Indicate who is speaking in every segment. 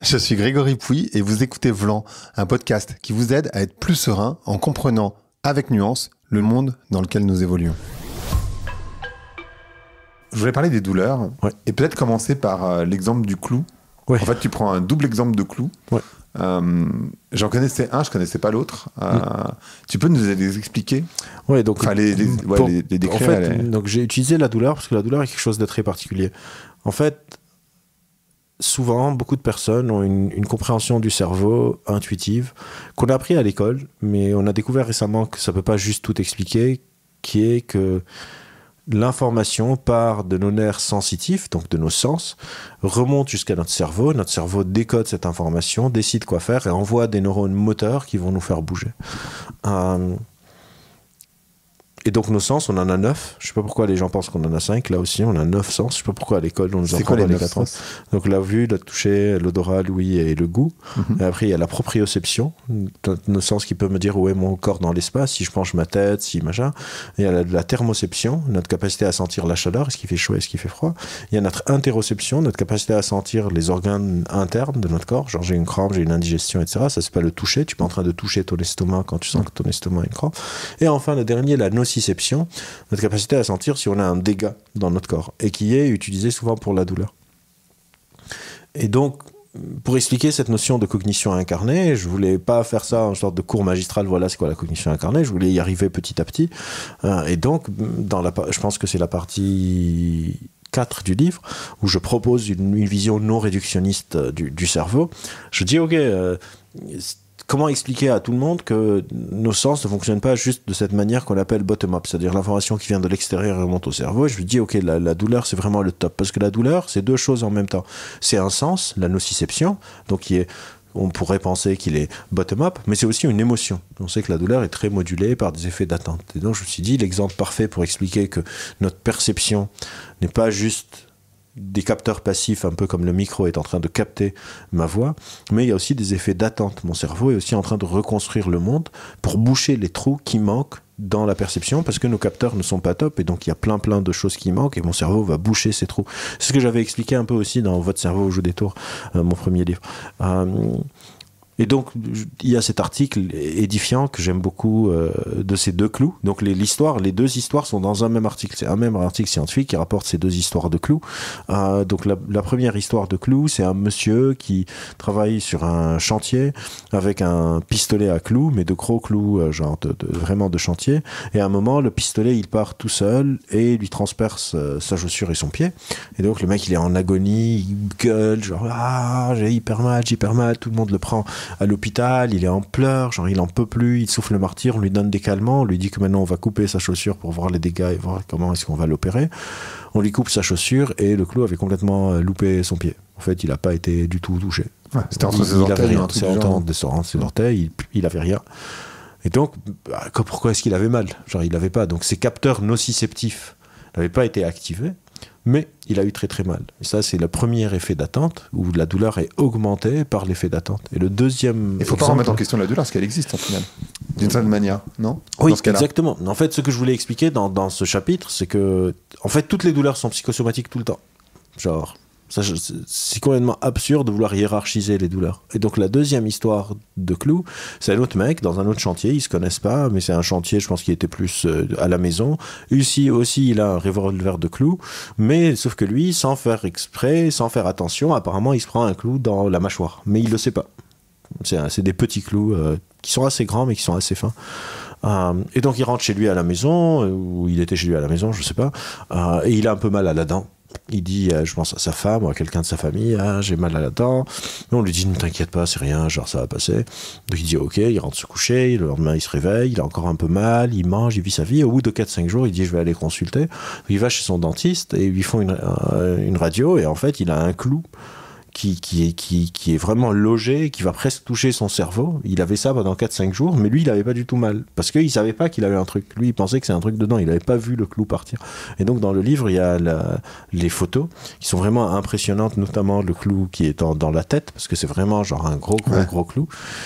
Speaker 1: Je suis Grégory Pouy et vous écoutez Vlan, un podcast qui vous aide à être plus serein en comprenant, avec nuance, le monde dans lequel nous évoluons. Je voulais parler des douleurs et peut-être commencer par l'exemple du clou. En fait, tu prends un double exemple de clou. J'en connaissais un, je connaissais pas l'autre. Tu peux nous les expliquer?
Speaker 2: Donc
Speaker 1: les décrire.
Speaker 2: En fait, donc j'ai utilisé la douleur parce que la douleur est quelque chose de très particulier. En fait, souvent, beaucoup de personnes ont une compréhension du cerveau intuitive qu'on a appris à l'école, mais on a découvert récemment que ça peut pas juste tout expliquer, qui est que l'information part de nos nerfs sensitifs, donc de nos sens, remonte jusqu'à notre cerveau décode cette information, décide quoi faire et envoie des neurones moteurs qui vont nous faire bouger. Et donc nos sens, on en a 9. Je sais pas pourquoi les gens pensent qu'on en a 5. Là aussi, on a 9 sens. Je sais pas pourquoi à l'école, on nous apprend les 4 sens. Donc la vue, le toucher, l'odorat, l'ouïe et le goût. Et après, il y a la proprioception, nos sens qui peuvent me dire où est mon corps dans l'espace, si je penche ma tête, si machin. Il y a la thermoception, notre capacité à sentir la chaleur, est-ce qu'il fait chaud, est-ce qu'il fait froid. Il y a notre interoception, notre capacité à sentir les organes internes de notre corps. Genre j'ai une crampe, j'ai une indigestion, etc. Ça, c'est pas le toucher. Tu es pas en train de toucher ton estomac quand tu sens que ton estomac a une crampe. Et enfin, le dernier, la nociception, notre capacité à sentir si on a un dégât dans notre corps et qui est utilisé souvent pour la douleur. Et donc, pour expliquer cette notion de cognition incarnée, je voulais pas faire ça en sorte de cours magistral, voilà c'est quoi la cognition incarnée, je voulais y arriver petit à petit. Et donc, je pense que c'est la partie 4 du livre, où je propose une vision non réductionniste du cerveau. Je dis, ok, comment expliquer à tout le monde que nos sens ne fonctionnent pas juste de cette manière qu'on appelle bottom-up, c'est-à-dire l'information qui vient de l'extérieur et remonte au cerveau. Et je lui dis, ok, la douleur, c'est vraiment le top. Parce que la douleur, c'est deux choses en même temps. C'est un sens, la nociception, donc on pourrait penser qu'il est bottom-up, mais c'est aussi une émotion. On sait que la douleur est très modulée par des effets d'attente. Et donc, je me suis dit, l'exemple parfait pour expliquer que notre perception n'est pas juste des capteurs passifs, un peu comme le micro est en train de capter ma voix, mais il y a aussi des effets d'attente. Mon cerveau est aussi en train de reconstruire le monde pour boucher les trous qui manquent dans la perception, parce que nos capteurs ne sont pas top, et donc il y a plein de choses qui manquent, et mon cerveau va boucher ces trous. C'est ce que j'avais expliqué un peu aussi dans Votre cerveau joue des tours, mon premier livre. Et donc, il y a cet article édifiant que j'aime beaucoup de ces deux clous. Donc, les deux histoires sont dans un même article. C'est un même article scientifique qui rapporte ces deux histoires de clous. Donc, la première histoire de clous, c'est un monsieur qui travaille sur un chantier avec un pistolet à clous, mais de gros clous, vraiment de chantier. Et à un moment, le pistolet, il part tout seul et lui transperce sa chaussure et son pied. Et donc, le mec, il est en agonie, il gueule, genre, j'ai hyper mal, tout le monde le prend à l'hôpital, il est en pleurs, genre il en peut plus, il souffle le martyr, on lui donne des calmants, on lui dit que maintenant on va couper sa chaussure pour voir les dégâts et voir comment est-ce qu'on va l'opérer. On lui coupe sa chaussure et le clou avait complètement loupé son pied. En fait, il n'a pas été du tout touché.
Speaker 1: C'était entre ses orteils.
Speaker 2: Entre ses orteils, il avait rien. Et donc, pourquoi est-ce qu'il avait mal? Genre il n'avait pas. Donc ces capteurs nociceptifs n'avaient pas été activés. Mais il a eu très très mal. Et ça, c'est le premier effet d'attente, où la douleur est augmentée par l'effet d'attente. Et le deuxième...
Speaker 1: Il ne faut pas remettre en question la douleur, parce qu'elle existe en final. D'une certaine manière, non?
Speaker 2: Oui, exactement. En fait, ce que je voulais expliquer dans ce chapitre, c'est que en fait, toutes les douleurs sont psychosomatiques tout le temps. Genre... c'est complètement absurde de vouloir hiérarchiser les douleurs. Et donc la deuxième histoire de Clou, c'est un autre mec dans un autre chantier, ils se connaissent pas, mais c'est un chantier, je pense qu'il était plus à la maison. Ici aussi, il a un revolver de clou, mais sauf que lui, sans faire exprès, sans faire attention, apparemment, il se prend un clou dans la mâchoire, mais il le sait pas. C'est des petits clous qui sont assez grands, mais qui sont assez fins. Et donc il rentre chez lui à la maison, ou il était chez lui à la maison, je sais pas, et il a un peu mal à la dent. Il dit, je pense à sa femme ou à quelqu'un de sa famille, j'ai mal à la dent. Et on lui dit, ne t'inquiète pas, c'est rien, genre ça va passer. Donc il dit, ok, il rentre se coucher, le lendemain il se réveille, il a encore un peu mal, il mange, il vit sa vie. Au bout de 4-5 jours, il dit, je vais aller consulter. Donc, il va chez son dentiste et ils lui font une radio, et en fait, il a un clou qui est vraiment logé, qui va presque toucher son cerveau. Il avait ça pendant 4-5 jours, mais lui, il avait pas du tout mal. Parce qu'il savait pas qu'il avait un truc. Lui, il pensait que c'est un truc dedans. Il avait pas vu le clou partir. Et donc, dans le livre, il y a les photos qui sont vraiment impressionnantes, notamment le clou qui est dans la tête, parce que c'est vraiment genre un gros clou.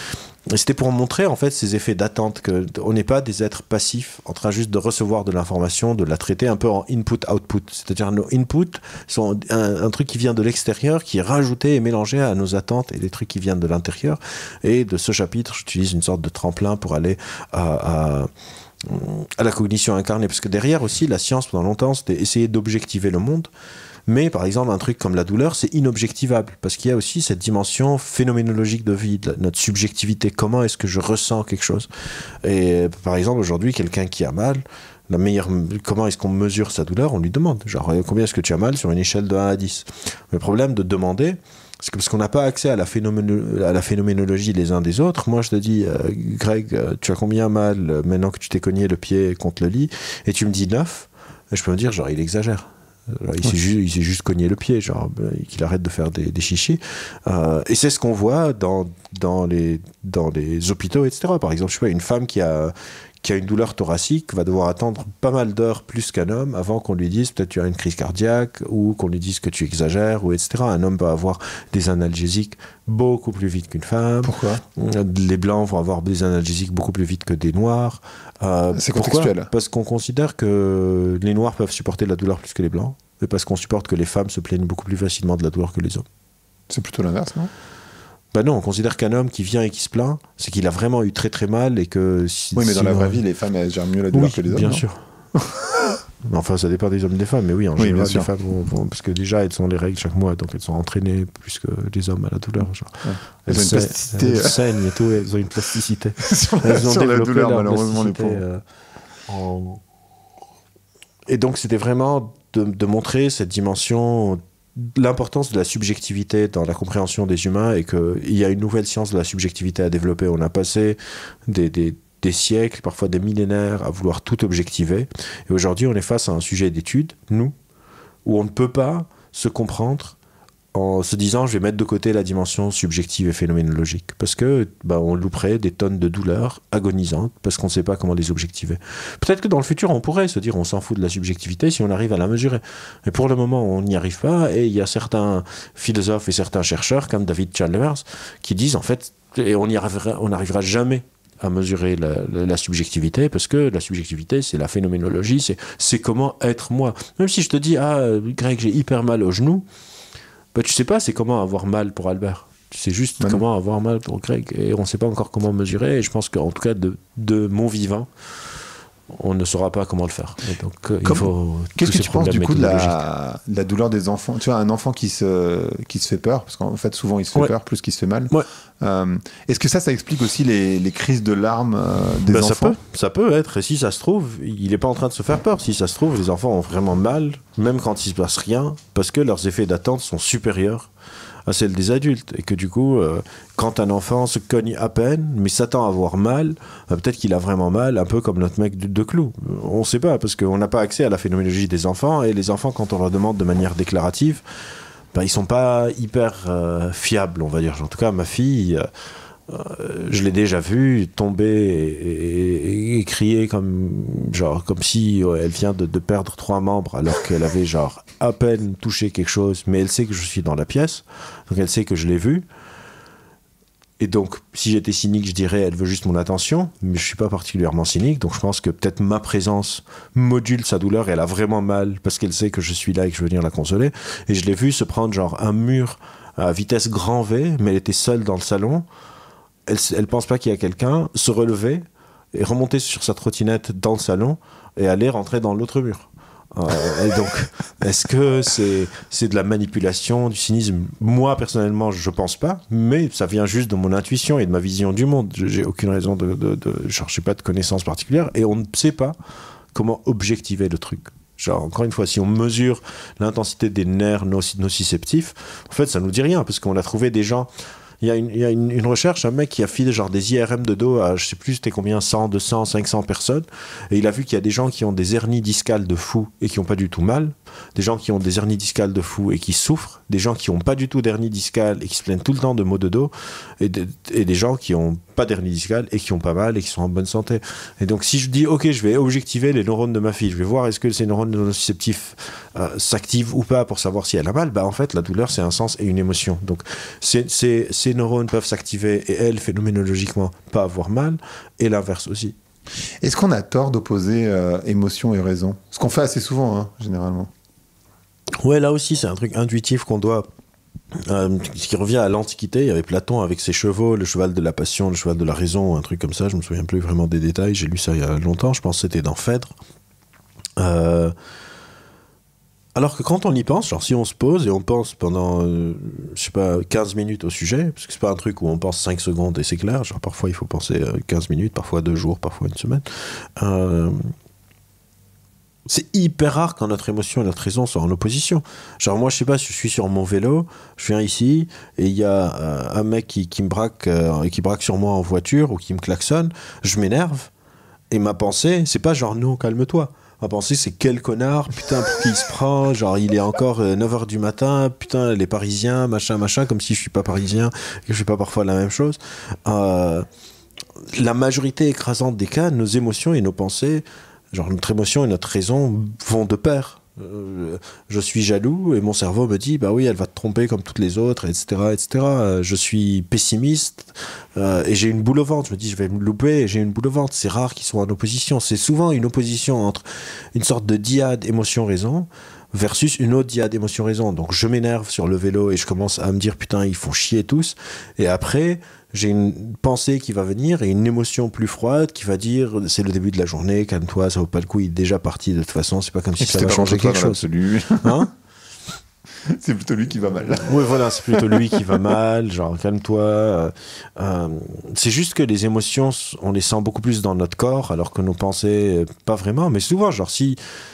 Speaker 2: Et c'était pour montrer en fait ces effets d'attente, qu'on n'est pas des êtres passifs en train juste de recevoir de l'information, de la traiter un peu en input-output. C'est-à-dire nos inputs sont un truc qui vient de l'extérieur, qui est rajouté et mélangé à nos attentes et des trucs qui viennent de l'intérieur. Et de ce chapitre, j'utilise une sorte de tremplin pour aller à la cognition incarnée. Parce que derrière aussi, la science pendant longtemps, c'était essayer d'objectiver le monde. Mais par exemple, un truc comme la douleur, c'est inobjectivable, parce qu'il y a aussi cette dimension phénoménologique de vie, de notre subjectivité. Comment est-ce que je ressens quelque chose? Et par exemple, aujourd'hui, quelqu'un qui a mal, comment est-ce qu'on mesure sa douleur? On lui demande, genre, combien est-ce que tu as mal sur une échelle de 1 à 10? Le problème de demander, c'est que parce qu'on n'a pas accès à la phénoménologie les uns des autres. Moi, je te dis, Greg, tu as combien mal maintenant que tu t'es cogné le pied contre le lit? Et tu me dis 9. Et je peux me dire, genre, il exagère. Il s'est juste cogné le pied, genre qu'il arrête de faire des chichis. Et c'est ce qu'on voit dans les hôpitaux, etc. Par exemple, je sais pas, une femme qui a une douleur thoracique va devoir attendre pas mal d'heures plus qu'un homme avant qu'on lui dise peut-être tu as une crise cardiaque ou qu'on lui dise que tu exagères, ou etc. Un homme va avoir des analgésiques beaucoup plus vite qu'une femme.
Speaker 1: Pourquoi?
Speaker 2: Les blancs vont avoir des analgésiques beaucoup plus vite que des noirs.
Speaker 1: C'est contextuel.
Speaker 2: Parce qu'on considère que les noirs peuvent supporter la douleur plus que les blancs, et parce qu'on supporte que les femmes se plaignent beaucoup plus facilement de la douleur que les hommes.
Speaker 1: C'est plutôt l'inverse, non?
Speaker 2: Ben non, on considère qu'un homme qui vient et qui se plaint, c'est qu'il a vraiment eu très très mal et que...
Speaker 1: Oui, mais dans la vraie vie, les femmes, elles gèrent mieux la douleur que les hommes.
Speaker 2: Bien sûr. Enfin, ça dépend des hommes et des femmes, mais oui, en général, les femmes parce que déjà, elles ont les règles chaque mois, donc elles sont entraînées plus que les hommes à la douleur. Genre.
Speaker 1: Ouais. Elles ont une plasticité.
Speaker 2: Elles saignent et tout, elles ont une plasticité.
Speaker 1: Elles ont développé la douleur, malheureusement, les pauvres.
Speaker 2: Et donc, c'était vraiment de montrer cette dimension, l'importance de la subjectivité dans la compréhension des humains, et qu'il y a une nouvelle science de la subjectivité à développer. On a passé des siècles, parfois des millénaires, à vouloir tout objectiver. Et aujourd'hui, on est face à un sujet d'étude, nous, où on ne peut pas se comprendre en se disant je vais mettre de côté la dimension subjective et phénoménologique, parce que on louperait des tonnes de douleurs agonisantes parce qu'on ne sait pas comment les objectiver. Peut-être que dans le futur on pourrait se dire on s'en fout de la subjectivité si on arrive à la mesurer, mais pour le moment on n'y arrive pas. Et il y a certains philosophes et certains chercheurs comme David Chalmers qui disent en fait, et on n'arrivera jamais à mesurer la subjectivité, parce que la subjectivité, c'est la phénoménologie, c'est comment être moi. Même si je te dis, Greg, j'ai hyper mal au genou, tu sais pas c'est comment avoir mal pour Albert. Tu sais juste comment avoir mal pour Greg, et on sait pas encore comment mesurer, et je pense qu'en tout cas, de mon vivant, on ne saura pas comment le faire. Et donc, il faut...
Speaker 1: Qu'est-ce que tu penses du coup de la douleur des enfants? Tu vois, un enfant qui se fait peur, parce qu'en fait souvent il se fait peur plus qu'il se fait mal. Est-ce que ça explique aussi les crises de larmes des enfants?
Speaker 2: Ça peut être, et si ça se trouve, il n'est pas en train de se faire peur. Si ça se trouve, les enfants ont vraiment mal, même quand il ne se passe rien, parce que leurs effets d'attente sont supérieurs à celle des adultes, et que du coup, quand un enfant se cogne à peine, mais s'attend à avoir mal, peut-être qu'il a vraiment mal, un peu comme notre mec de Clou. On ne sait pas, parce qu'on n'a pas accès à la phénoménologie des enfants, et les enfants, quand on leur demande de manière déclarative, ils ne sont pas hyper fiables, on va dire. En tout cas, ma fille... je l'ai déjà vue tomber et crier comme si elle vient de perdre 3 membres, alors qu'elle avait à peine touché quelque chose, mais elle sait que je suis dans la pièce, donc elle sait que je l'ai vue. Et donc, si j'étais cynique, je dirais elle veut juste mon attention, mais je suis pas particulièrement cynique, donc je pense que peut-être ma présence module sa douleur, et elle a vraiment mal parce qu'elle sait que je suis là et que je veux venir la consoler. Et je l'ai vue se prendre un mur à vitesse grand V, mais elle était seule dans le salon. Elle pense pas qu'il y a quelqu'un, se relever et remonter sur sa trottinette dans le salon et aller rentrer dans l'autre mur. Et donc, est-ce que c'est de la manipulation, du cynisme? Moi, personnellement, je pense pas, mais ça vient juste de mon intuition et de ma vision du monde. J'ai aucune raison j'ai pas de connaissances particulières, et on ne sait pas comment objectiver le truc. Encore une fois, si on mesure l'intensité des nerfs nociceptifs, en fait, ça nous dit rien, parce qu'on a trouvé des gens... Il y a une recherche, un mec qui a filé des IRM de dos à, je sais plus c'était combien, 100, 200, 500 personnes, et il a vu qu'il y a des gens qui ont des hernies discales de fou et qui n'ont pas du tout mal, des gens qui ont des hernies discales de fou et qui souffrent, des gens qui n'ont pas du tout d'hernie discale et qui se plaignent tout le temps de maux de dos, et des gens qui n'ont pas d'hernie discale et qui ont pas mal et qui sont en bonne santé. Et donc si je dis, ok, je vais objectiver les neurones de ma fille, je vais voir est-ce que ces neurones nociceptifs s'activent ou pas pour savoir si elle a mal, en fait la douleur c'est un sens et une émotion. Donc ces neurones peuvent s'activer et elle, phénoménologiquement, pas avoir mal, et l'inverse aussi.
Speaker 1: Est-ce qu'on a tort d'opposer émotion et raison? Ce qu'on fait assez souvent, hein, généralement.
Speaker 2: Ouais, là aussi, c'est un truc intuitif qu'on doit... qui revient à l'Antiquité. Il y avait Platon avec ses chevaux, le cheval de la passion, le cheval de la raison, un truc comme ça. Je me souviens plus vraiment des détails. J'ai lu ça il y a longtemps. Je pense que c'était dans Phèdre. Alors que quand on y pense, genre si on se pose et on pense pendant, je sais pas, 15 minutes au sujet, parce que c'est pas un truc où on pense 5 secondes et c'est clair, genre parfois il faut penser 15 minutes, parfois 2 jours, parfois une semaine. C'est hyper rare quand notre émotion et notre raison sont en opposition. Genre moi, je sais pas, si je suis sur mon vélo, je viens ici et il y a un mec qui me braque et qui braque sur moi en voiture ou qui me klaxonne, je m'énerve et ma pensée, c'est pas genre non, calme-toi. Ma pensée, c'est quel connard, putain, pour qui il se prend, genre il est encore 9h du matin, putain, les Parisiens, machin, comme si je suis pas parisien, que je fais pas parfois la même chose. La majorité écrasante des cas, nos émotions et nos pensées, genre notre émotion et notre raison vont de pair. Je suis jaloux et mon cerveau me dit bah oui, elle va te tromper comme toutes les autres, etc., etc. Je suis pessimiste et j'ai une boule au ventre, je me dis je vais me louper et j'ai une boule au ventre. C'est rare qu'ils soient en opposition, c'est souvent une opposition entre une sorte de dyade émotion-raison versus une autre dyade émotion-raison. Donc je m'énerve sur le vélo et je commence à me dire putain ils font chier tous, et après j'ai une pensée qui va venir et une émotion plus froide qui va dire c'est le début de la journée, calme-toi, ça vaut pas le coup, il est déjà parti de toute façon, c'est pas comme si ça va changer quelque chose. Hein?
Speaker 1: C'est plutôt lui qui va mal.
Speaker 2: Oui, voilà, c'est plutôt lui qui va mal, genre calme-toi. C'est juste que les émotions, on les sent beaucoup plus dans notre corps, alors que nos pensées, pas vraiment, mais souvent, genre si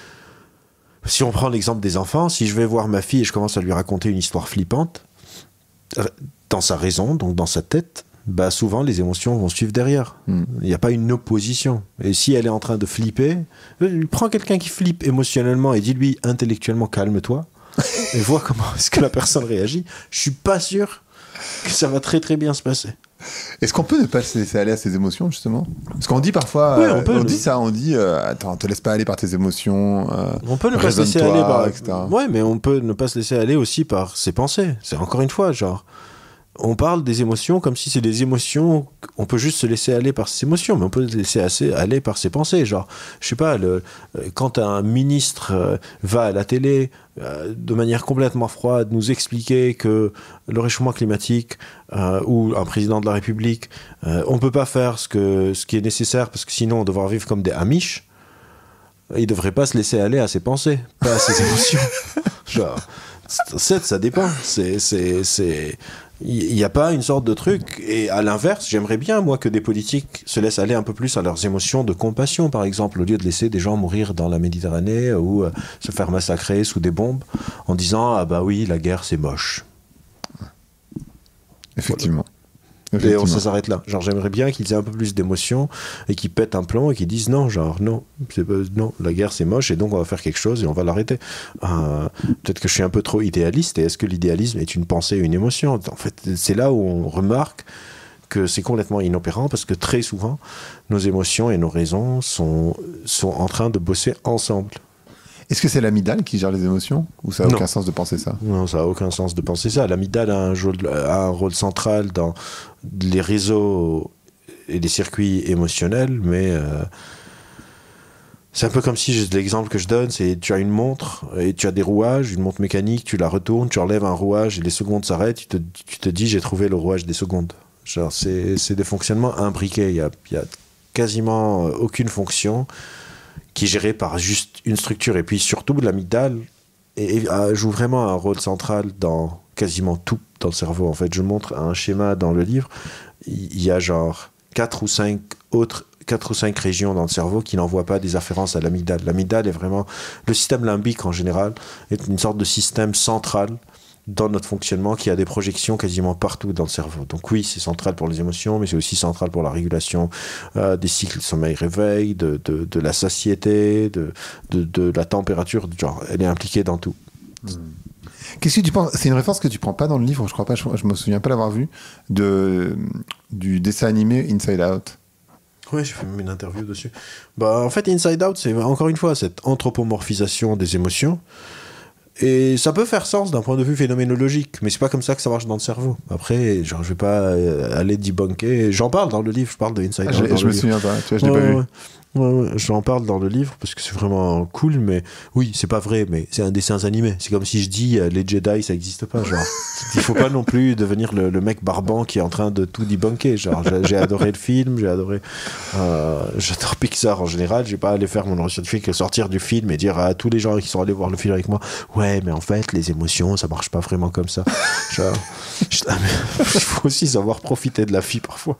Speaker 2: on prend l'exemple des enfants, si je vais voir ma fille et je commence à lui raconter une histoire flippante, dans sa raison, donc dans sa tête, bah souvent les émotions vont suivre derrière. Il n'y a pas une opposition. Et si elle est en train de flipper, prends quelqu'un qui flippe émotionnellement et dis-lui intellectuellement calme-toi et vois comment est-ce que la personne réagit. Je suis pas sûr que ça va très très bien se passer.
Speaker 1: Est-ce qu'on peut ne pas se laisser aller à ses émotions, justement? Parce qu'on dit parfois, on dit ça, on dit attends, te laisse pas aller par tes émotions,
Speaker 2: on peut ne pas se laisser aller par, etc. Ouais, mais on peut ne pas se laisser aller aussi par ses pensées. C'est encore une fois, genre, on parle des émotions comme si c'est des émotions, on peut juste se laisser aller par ses émotions, mais on peut se laisser aller par ses pensées. Genre, je sais pas, quand un ministre va à la télé de manière complètement froide nous expliquer que le réchauffement climatique ou un président de la République, on peut pas faire ce qui est nécessaire parce que sinon on devra vivre comme des Amish, il devrait pas se laisser aller à ses pensées, pas à ses émotions. Genre, ça dépend. Il n'y a pas une sorte de truc. Et à l'inverse, j'aimerais bien, moi, que des politiques se laissent aller un peu plus à leurs émotions de compassion, par exemple, au lieu de laisser des gens mourir dans la Méditerranée ou se faire massacrer sous des bombes en disant « Ah bah oui, la guerre, c'est moche ».
Speaker 1: Effectivement.
Speaker 2: Voilà. Et ça s'arrête là. Genre, j'aimerais bien qu'ils aient un peu plus d'émotion et qu'ils pètent un plomb et qu'ils disent non, genre non, non, la guerre c'est moche et donc on va faire quelque chose et on va l'arrêter. Peut-être que je suis un peu trop idéaliste, et est-ce que l'idéalisme est une pensée ou une émotion? En fait, c'est là où on remarque que c'est complètement inopérant parce que très souvent, nos émotions et nos raisons sont en train de bosser ensemble.
Speaker 1: Est-ce que c'est l'amygdale qui gère les émotions ou ça n'a aucun sens de penser ça?
Speaker 2: Non, ça n'a aucun sens de penser ça. L'amygdale a un rôle central dans les réseaux et les circuits émotionnels, mais c'est un peu comme si l'exemple que je donne, c'est tu as une montre et tu as des rouages, une montre mécanique, tu la retournes, tu enlèves un rouage et les secondes s'arrêtent, tu te dis j'ai trouvé le rouage des secondes. Genre, c'est des fonctionnements imbriqués, il y a quasiment aucune fonction qui est gérée par juste une structure. Et puis surtout, l'amygdale joue vraiment un rôle central dans quasiment tout dans le cerveau. En fait, je montre un schéma dans le livre. Il y a genre 4 ou 5 régions dans le cerveau qui n'envoient pas des afférences à l'amygdale. L'amygdale est vraiment... Le système limbique, en général, est une sorte de système central dans notre fonctionnement, qui a des projections quasiment partout dans le cerveau. Donc oui, c'est central pour les émotions, mais c'est aussi central pour la régulation des cycles sommeil-réveil, de la satiété, de la température. Genre, elle est impliquée dans tout.
Speaker 1: Qu'est-ce que tu penses? C'est une référence que tu prends pas dans le livre, je crois pas, je me souviens pas l'avoir vu, du dessin animé Inside Out.
Speaker 2: Oui, j'ai fait même une interview dessus. En fait, Inside Out, c'est encore une fois cette anthropomorphisation des émotions. Et ça peut faire sens d'un point de vue phénoménologique, mais c'est pas comme ça que ça marche dans le cerveau. Après, genre, je vais pas aller debunker. J'en parle dans le livre, je parle de Inside Out.
Speaker 1: Je me souviens pas, tu vois, je l'ai pas vu.
Speaker 2: Ouais, j'en parle dans le livre parce que c'est vraiment cool, mais oui, c'est pas vrai, mais c'est un dessin animé. C'est comme si je dis les Jedi, ça existe pas. Genre, il faut pas non plus devenir le mec barbant qui est en train de tout debunker. Genre, j'ai adoré le film, j'adore Pixar en général. J'ai pas allé faire mon scientifique sortir du film et dire à tous les gens qui sont allés voir le film avec moi, ouais, mais en fait, les émotions, ça marche pas vraiment comme ça. Genre, il faut aussi savoir profiter de la vie parfois.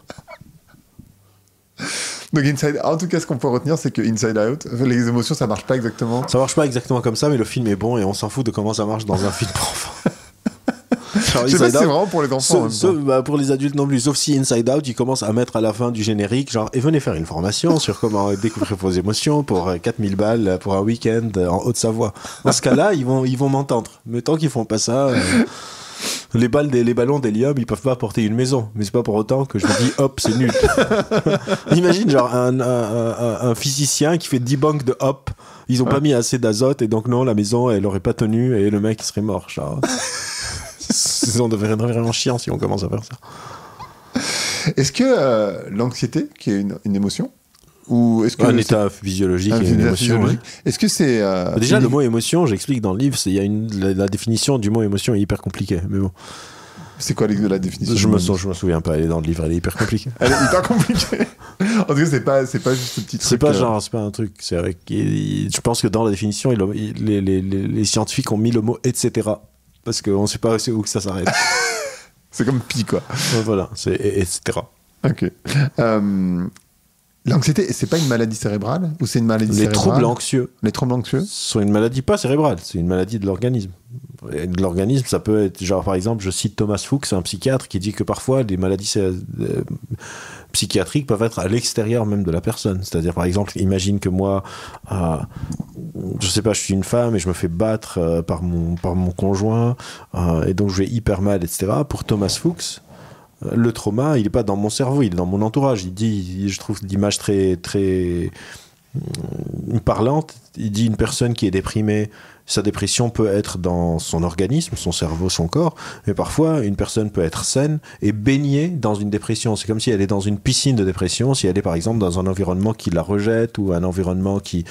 Speaker 1: Donc en tout cas, ce qu'on peut retenir, c'est que Inside Out, les émotions, ça marche pas exactement.
Speaker 2: Ça marche pas exactement comme ça, mais le film est bon et on s'en fout de comment ça marche dans un film pour enfants.
Speaker 1: Je sais pas si c'est vraiment pour les enfants.
Speaker 2: Pour les adultes non plus. Sauf si Inside Out, il commence à mettre à la fin du générique, genre, et venez faire une formation sur comment découvrir vos émotions pour 4000 balles pour un week-end en Haute-Savoie. Dans ce cas-là, ils vont m'entendre. Mais tant qu'ils font pas ça. Les ballons d'hélium, ils peuvent pas apporter une maison, mais c'est pas pour autant que je me dis hop, c'est nul. Imagine genre un physicien qui fait debunk de hop, ils ont pas mis assez d'azote et donc non, la maison elle aurait pas tenu et le mec il serait mort. Genre. On deviendrait vraiment chiant si on commence à faire ça.
Speaker 1: Est-ce que l'anxiété, qui est une émotion, ou est-ce que
Speaker 2: un état physiologique et une émotion, ouais.
Speaker 1: Est-ce que c'est
Speaker 2: déjà le mot émotion, j'explique dans le livre, il y a la définition du mot émotion est hyper compliquée, mais bon.
Speaker 1: C'est quoi la définition?
Speaker 2: Je me souviens pas, elle est dans le livre, elle est hyper compliquée.
Speaker 1: Elle est hyper compliquée. En tout cas, c'est pas juste ce petit truc.
Speaker 2: C'est pas un truc, c'est vrai je pense que dans la définition, les scientifiques ont mis le mot etc. parce qu'on sait pas où que ça s'arrête.
Speaker 1: C'est comme pi quoi.
Speaker 2: Voilà, c'est etc.
Speaker 1: Ok. L'anxiété, c'est pas une maladie cérébrale ou c'est une maladie cérébrale? Les troubles anxieux
Speaker 2: sont une maladie pas cérébrale, c'est une maladie de l'organisme. Et de l'organisme, ça peut être, genre par exemple, je cite Thomas Fuchs, un psychiatre, qui dit que parfois les maladies psychiatriques peuvent être à l'extérieur même de la personne. C'est-à-dire par exemple, imagine que moi, je sais pas, je suis une femme et je me fais battre par mon conjoint et donc je vais hyper mal, etc. Pour Thomas Fuchs, le trauma, il est pas dans mon cerveau, il est dans mon entourage. Il dit, je trouve l'image très, très parlante. Il dit une personne qui est déprimée, sa dépression peut être dans son organisme, son cerveau, son corps, mais parfois une personne peut être saine et baignée dans une dépression. C'est comme si elle est dans une piscine de dépression, si elle est par exemple dans un environnement qui la rejette ou un environnement qui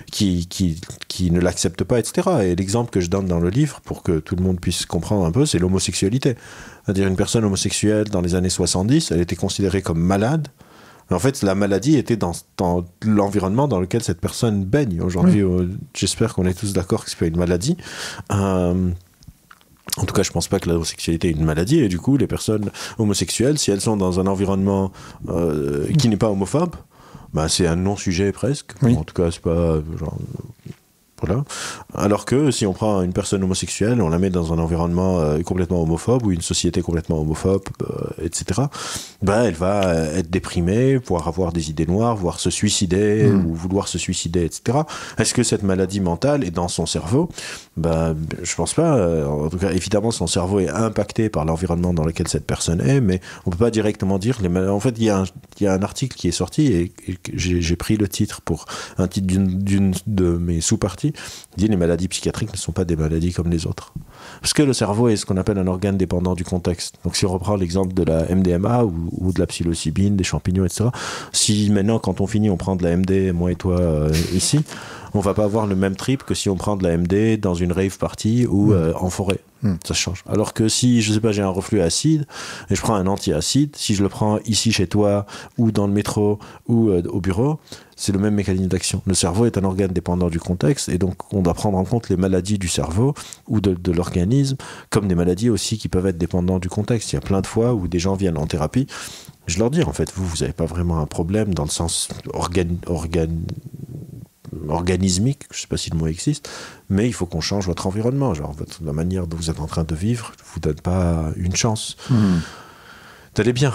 Speaker 2: ne l'accepte pas, etc. Et l'exemple que je donne dans le livre, pour que tout le monde puisse comprendre un peu, c'est l'homosexualité. C'est-à-dire une personne homosexuelle dans les années 70, elle était considérée comme malade. Mais en fait, la maladie était dans l'environnement dans lequel cette personne baigne. Aujourd'hui, j'espère qu'on est tous d'accord que c'est pas une maladie. En tout cas, je pense pas que l'homosexualité est une maladie. Et du coup, les personnes homosexuelles, si elles sont dans un environnement qui n'est pas homophobe, bah, c'est un non-sujet presque. En tout cas, c'est pas genre... Voilà. Alors que si on prend une personne homosexuelle, on la met dans un environnement complètement homophobe ou une société complètement homophobe, etc., ben, elle va être déprimée, pouvoir avoir des idées noires, voire se suicider ou vouloir se suicider, etc. Est-ce que cette maladie mentale est dans son cerveau? Ben, je pense pas. En tout cas, évidemment, son cerveau est impacté par l'environnement dans lequel cette personne est, mais on peut pas directement dire... En fait, il y a un article qui est sorti et j'ai pris le titre pour un titre d'une de mes sous-parties. Il dit les maladies psychiatriques ne sont pas des maladies comme les autres. Parce que le cerveau est ce qu'on appelle un organe dépendant du contexte. Donc si on reprend l'exemple de la MDMA ou de la psilocybine, des champignons, etc. Si maintenant, quand on finit, on prend de la MD, moi et toi ici, on va pas avoir le même trip que si on prend de la MD dans une rave party ou en forêt. Ça change. Alors que si, je sais pas, j'ai un reflux acide et je prends un anti-acide, si je le prends ici chez toi ou dans le métro ou au bureau, c'est le même mécanisme d'action. Le cerveau est un organe dépendant du contexte et donc on doit prendre en compte les maladies du cerveau ou de l'organisme comme des maladies aussi qui peuvent être dépendantes du contexte. Il y a plein de fois où des gens viennent en thérapie. Je leur dis, en fait, vous n'avez pas vraiment un problème dans le sens organismique, je ne sais pas si le mot existe, mais il faut qu'on change votre environnement. Genre, la manière dont vous êtes en train de vivre ne vous donne pas une chance d'aller bien.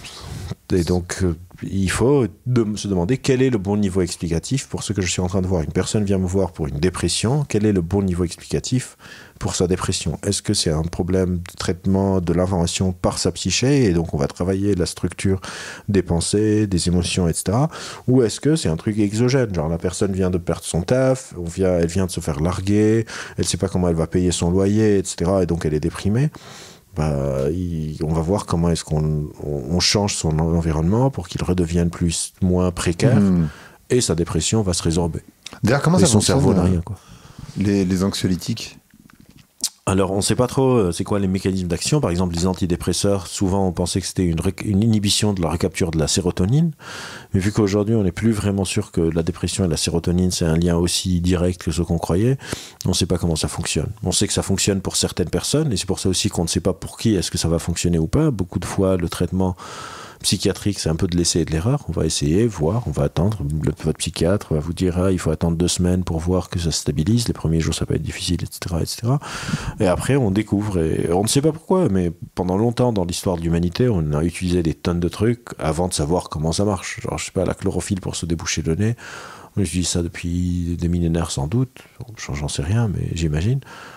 Speaker 2: Et donc, il faut se demander quel est le bon niveau explicatif pour ce que je suis en train de voir. Une personne vient me voir pour une dépression, quel est le bon niveau explicatif pour sa dépression? Est-ce que c'est un problème de traitement de l'information par sa psyché, et donc on va travailler la structure des pensées, des émotions, etc. Ou est-ce que c'est un truc exogène? Genre la personne vient de perdre son taf, elle vient de se faire larguer, elle ne sait pas comment elle va payer son loyer, etc. Et donc elle est déprimée. On va voir comment est-ce qu'on change son environnement pour qu'il redevienne moins précaire, et sa dépression va se résorber.
Speaker 1: D'ailleurs, comment ça fonctionne,
Speaker 2: cerveau n'a rien, quoi.
Speaker 1: Les anxiolytiques?
Speaker 2: Alors, on ne sait pas trop c'est quoi les mécanismes d'action. Par exemple, les antidépresseurs, souvent on pensait que c'était une inhibition de la recapture de la sérotonine. Mais vu qu'aujourd'hui, on n'est plus vraiment sûr que la dépression et la sérotonine, c'est un lien aussi direct que ce qu'on croyait, on ne sait pas comment ça fonctionne. On sait que ça fonctionne pour certaines personnes, et c'est pour ça aussi qu'on ne sait pas pour qui est-ce que ça va fonctionner ou pas. Beaucoup de fois, le traitement psychiatrique, c'est un peu de l'essai et de l'erreur. On va essayer, voir, on va attendre. Votre psychiatre va vous dire il faut attendre 2 semaines pour voir que ça se stabilise. Les premiers jours, ça peut être difficile, etc., etc. Et après, on découvre, et on ne sait pas pourquoi, mais pendant longtemps, dans l'histoire de l'humanité, on a utilisé des tonnes de trucs avant de savoir comment ça marche. Genre, je sais pas, la chlorophylle pour se déboucher le nez. Je dis ça depuis des millénaires sans doute. J'en sais rien, mais j'imagine.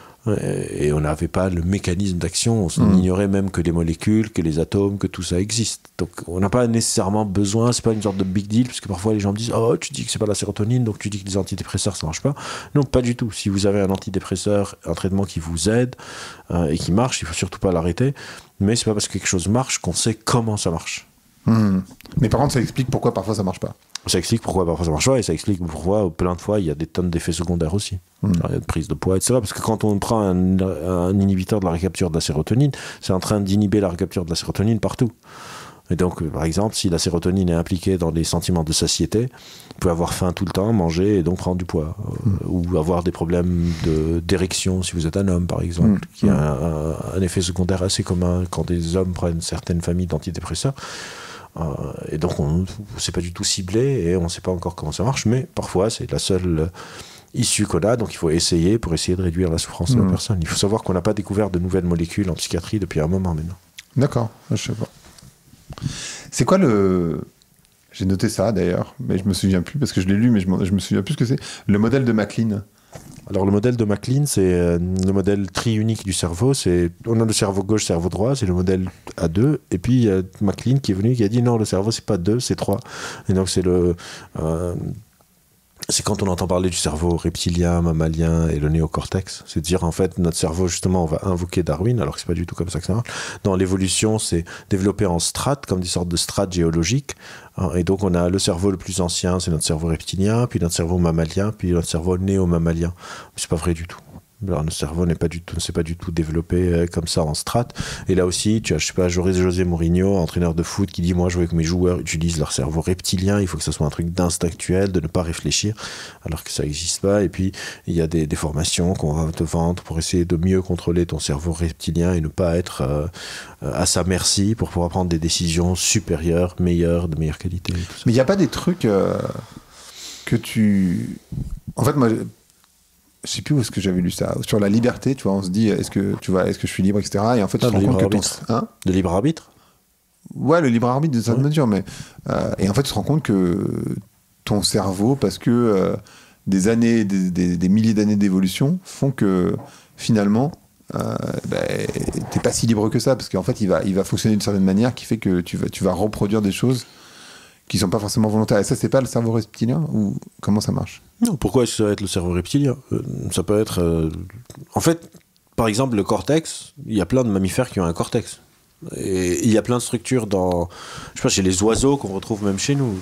Speaker 2: Et on n'avait pas le mécanisme d'action, on ignorait même que les molécules, que les atomes, que tout ça existe. Donc on n'a pas nécessairement besoin, c'est pas une sorte de big deal, parce que parfois les gens me disent oh, tu dis que c'est pas la sérotonine, donc tu dis que les antidépresseurs ça marche pas. Non, pas du tout. Si vous avez un antidépresseur, un traitement qui vous aide et qui marche, il faut surtout pas l'arrêter. Mais c'est pas parce que quelque chose marche qu'on sait comment ça marche.
Speaker 1: Mais par contre, ça explique pourquoi parfois ça marche pas.
Speaker 2: Ça explique pourquoi parfois ça marche pas, et ça explique pourquoi plein de fois il y a des tonnes d'effets secondaires aussi. Alors, il y a de prise de poids, etc. Parce que quand on prend un inhibiteur de la récapture de la sérotonine, c'est en train d'inhiber la récapture de la sérotonine partout. Et donc, par exemple, si la sérotonine est impliquée dans les sentiments de satiété, vous pouvez avoir faim tout le temps, manger et donc prendre du poids. Ou avoir des problèmes d'érection si vous êtes un homme, par exemple, qui a un effet secondaire assez commun quand des hommes prennent certaines familles d'antidépresseurs. Et donc, c'est pas du tout ciblé et on ne sait pas encore comment ça marche, mais parfois, c'est la seule issue qu'on a, donc il faut essayer pour essayer de réduire la souffrance de la personne. Il faut savoir qu'on n'a pas découvert de nouvelles molécules en psychiatrie depuis un moment maintenant.
Speaker 1: D'accord, je sais pas. C'est quoi J'ai noté ça d'ailleurs, mais je me souviens plus parce que je l'ai lu, mais je me souviens plus ce que c'est. Le modèle de MacLean.
Speaker 2: Alors le modèle de MacLean, c'est le modèle triunique du cerveau. On a le cerveau gauche, cerveau droit, c'est le modèle à 2. Et puis il y a MacLean qui est venu, qui a dit non, le cerveau c'est pas 2, c'est 3. Et donc c'est quand on entend parler du cerveau reptilien, mammalien et le néocortex, c'est dire en fait notre cerveau justement on va invoquer Darwin, alors que c'est pas du tout comme ça que ça marche. Dans l'évolution, c'est développé en strates, comme des sortes de strates géologiques. Et donc on a le cerveau le plus ancien, c'est notre cerveau reptilien, puis notre cerveau mammalien, puis notre cerveau néo-mammalien. C'est pas vrai du tout. Alors, notre cerveau ne s'est pas du tout développé comme ça en strates. Et là aussi, tu as, je sais pas, José Mourinho, entraîneur de foot, qui dit moi je veux que mes joueurs utilisent leur cerveau reptilien, il faut que ce soit un truc d'instinctuel, de ne pas réfléchir, alors que ça n'existe pas. Et puis il y a des formations qu'on va te vendre pour essayer de mieux contrôler ton cerveau reptilien et ne pas être à sa merci pour pouvoir prendre des décisions supérieures, meilleures, de meilleure qualité.
Speaker 1: Mais il n'y a pas des trucs que tu... En fait, moi... Je sais plus où est-ce que j'avais lu ça. Sur la liberté, tu vois, on se dit, est-ce que je suis libre, etc. Et en fait, tu te rends compte que
Speaker 2: le libre arbitre.
Speaker 1: Ouais, le libre arbitre de certaine mesure, mais et en fait, tu te rends compte que ton cerveau, parce que des années, des milliers d'années d'évolution font que finalement, t'es pas si libre que ça, parce qu'en fait, il va fonctionner d'une certaine manière qui fait que tu vas reproduire des choses qui sont pas forcément volontaires. Et ça, c'est pas le cerveau reptilien, ou comment ça marche?
Speaker 2: Non, pourquoi est-ce que ça va être le cerveau reptilien? Ça peut être... En fait, par exemple, le cortex, il y a plein de mammifères qui ont un cortex. Et il y a plein de structures dans... Je sais pas, chez les oiseaux, qu'on retrouve même chez nous.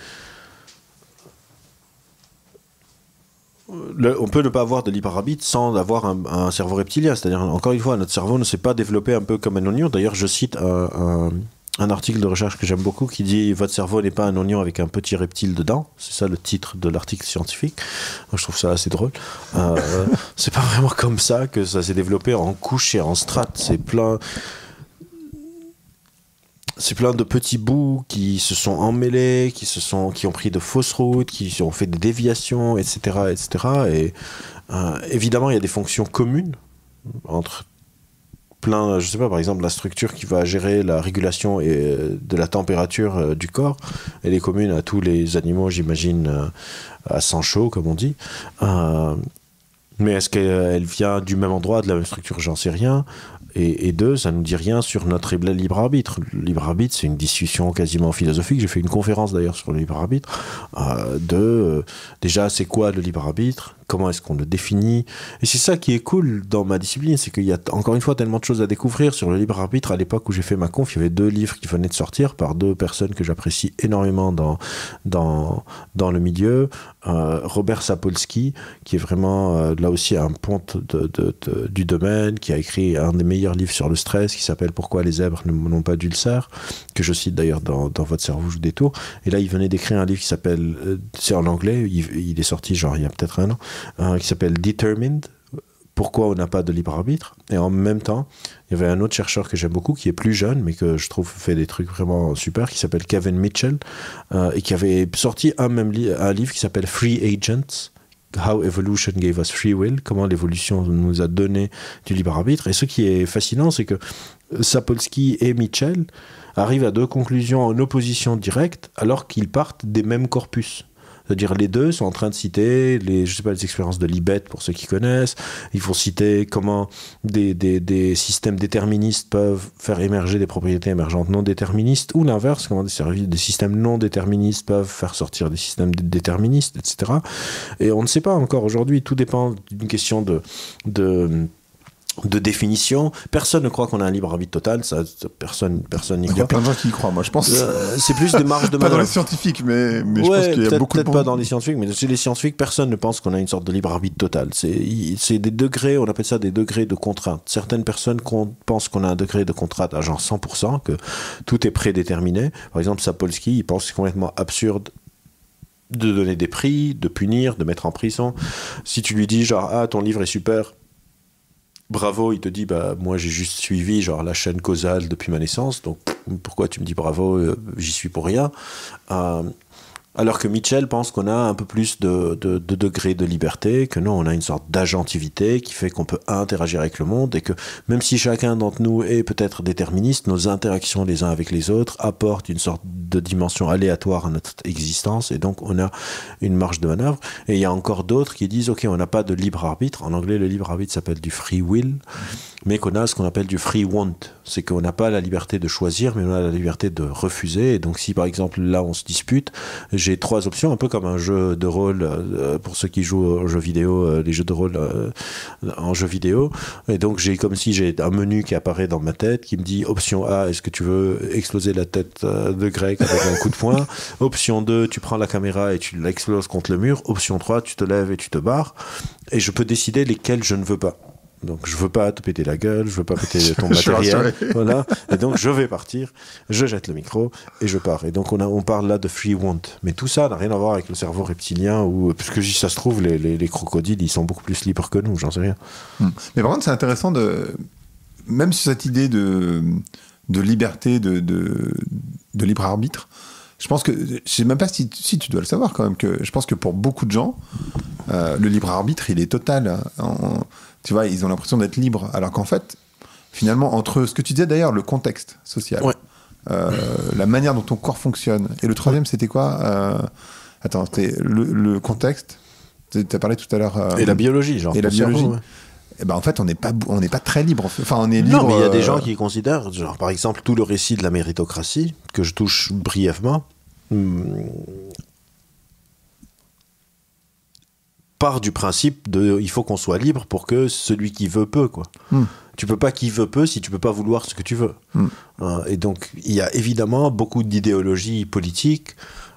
Speaker 2: On peut ne pas avoir de libre arbitre sans avoir un cerveau reptilien. C'est-à-dire, encore une fois, notre cerveau ne s'est pas développé un peu comme un oignon. D'ailleurs, je cite un article de recherche que j'aime beaucoup qui dit « Votre cerveau n'est pas un oignon avec un petit reptile dedans ». C'est ça le titre de l'article scientifique. Moi, je trouve ça assez drôle. C'est pas vraiment comme ça que ça s'est développé en couches et en strates. C'est plein... c'est plein de petits bouts qui se sont emmêlés, qui ont pris de fausses routes, qui ont fait des déviations, etc., etc. Et évidemment, il y a des fonctions communes entre plein, je sais pas, par exemple, la structure qui va gérer la régulation de la température du corps, elle est commune à tous les animaux, j'imagine, à sang chaud, comme on dit. Mais est-ce qu'elle vient du même endroit, de la même structure? J'en sais rien. Et deux, ça ne nous dit rien sur notre libre arbitre. Le libre arbitre, c'est une discussion quasiment philosophique. J'ai fait une conférence d'ailleurs sur le libre arbitre. Déjà, c'est quoi le libre arbitre? Comment est-ce qu'on le définit? Et c'est ça qui est cool dans ma discipline, c'est qu'il y a encore une fois tellement de choses à découvrir sur le libre arbitre. À l'époque où j'ai fait ma conf, il y avait 2 livres qui venaient de sortir par 2 personnes que j'apprécie énormément dans le milieu. Robert Sapolsky, qui est vraiment là aussi un ponte du domaine, qui a écrit un des meilleurs livres sur le stress, qui s'appelle « Pourquoi les zèbres n'ont pas d'ulcère », que je cite d'ailleurs dans Votre cerveau joue des tours. Et là, il venait d'écrire un livre qui s'appelle, c'est en anglais, il est sorti genre il y a peut-être un an, qui s'appelle « Determined ». Pourquoi on n'a pas de libre arbitre? Et en même temps, il y avait un autre chercheur que j'aime beaucoup, qui est plus jeune, mais que je trouve fait des trucs vraiment super, qui s'appelle Kevin Mitchell, et qui avait sorti un livre qui s'appelle Free Agents, How Evolution Gave Us Free Will, comment l'évolution nous a donné du libre arbitre. Et ce qui est fascinant, c'est que Sapolsky et Mitchell arrivent à 2 conclusions en opposition directe, alors qu'ils partent des mêmes corpus. C'est-à-dire les deux sont en train de citer les expériences de Libet pour ceux qui connaissent. Ils vont citer comment des systèmes déterministes peuvent faire émerger des propriétés émergentes non déterministes, ou l'inverse, comment des systèmes non déterministes peuvent faire sortir des systèmes déterministes, etc. Et on ne sait pas encore aujourd'hui. Tout dépend d'une question de définition. Personne ne croit qu'on a un libre arbitre total, ça, personne n'y croit.
Speaker 1: Il y a plein de gens qui y croient, moi je pense.
Speaker 2: C'est plus des marges de manœuvre.
Speaker 1: Pas dans les scientifiques, mais je pense qu'il y a beaucoup de
Speaker 2: peut-être pas dans les scientifiques, mais chez les scientifiques, personne ne pense qu'on a une sorte de libre arbitre total. C'est des degrés, on appelle ça des degrés de contrainte. Certaines personnes pensent qu'on a un degré de contrainte à genre 100%, que tout est prédéterminé. Par exemple, Sapolsky, il pense que c'est complètement absurde de donner des prix, de punir, de mettre en prison. Si tu lui dis genre, ah, ton livre est super, bravo, il te dit, bah, moi j'ai juste suivi genre la chaîne causale depuis ma naissance, donc pourquoi tu me dis bravo, j'y suis pour rien. Alors que Mitchell pense qu'on a un peu plus de degrés de liberté, que nous on a une sorte d'agentivité qui fait qu'on peut interagir avec le monde, et que même si chacun d'entre nous est peut-être déterministe, nos interactions les uns avec les autres apportent une sorte de dimension aléatoire à notre existence, et donc on a une marge de manœuvre. Et il y a encore d'autres qui disent, ok, on n'a pas de libre arbitre. En anglais, le libre arbitre s'appelle du free will, mais qu'on a ce qu'on appelle du free want. C'est qu'on n'a pas la liberté de choisir, mais on a la liberté de refuser. Et donc si par exemple là on se dispute, j'ai 3 options, un peu comme un jeu de rôle pour ceux qui jouent aux jeux vidéo, les jeux de rôle en jeu vidéo. Et donc j'ai comme si j'ai un menu qui apparaît dans ma tête qui me dit option A, est-ce que tu veux exploser la tête de Greg avec un coup de poing? Option 2, tu prends la caméra et tu l'exploses contre le mur. Option 3, tu te lèves et tu te barres. Et je peux décider lesquels je ne veux pas. Donc je veux pas te péter la gueule, je veux pas péter ton matériel, voilà. Et donc je vais partir, je jette le micro et je pars. Et donc on parle là de free want, mais tout ça n'a rien à voir avec le cerveau reptilien, ou puisque si ça se trouve les crocodiles ils sont beaucoup plus libres que nous, j'en sais rien.
Speaker 1: Mais par contre c'est intéressant même sur cette idée de liberté, de libre arbitre. Je pense que, je sais même pas si tu dois le savoir quand même, que je pense que pour beaucoup de gens, le libre arbitre il est total. Tu vois, ils ont l'impression d'être libres, alors qu'en fait, finalement, entre ce que tu disais d'ailleurs, le contexte social, la manière dont ton corps fonctionne, et le troisième, c'était quoi Attends, c'était le contexte, tu as parlé tout à l'heure...
Speaker 2: et la biologie, genre.
Speaker 1: Et la biologie.
Speaker 2: Cerveau,
Speaker 1: Et ben, en fait, on n'est pas très libre. Enfin, on est libre...
Speaker 2: Non, mais il y a des gens qui considèrent, genre, par exemple, tout le récit de la méritocratie, que je touche brièvement, part du principe il faut qu'on soit libre pour que celui qui veut peut, quoi. Tu peux pas qui veut peut si tu peux pas vouloir ce que tu veux. Et donc il y a évidemment beaucoup d'idéologies politiques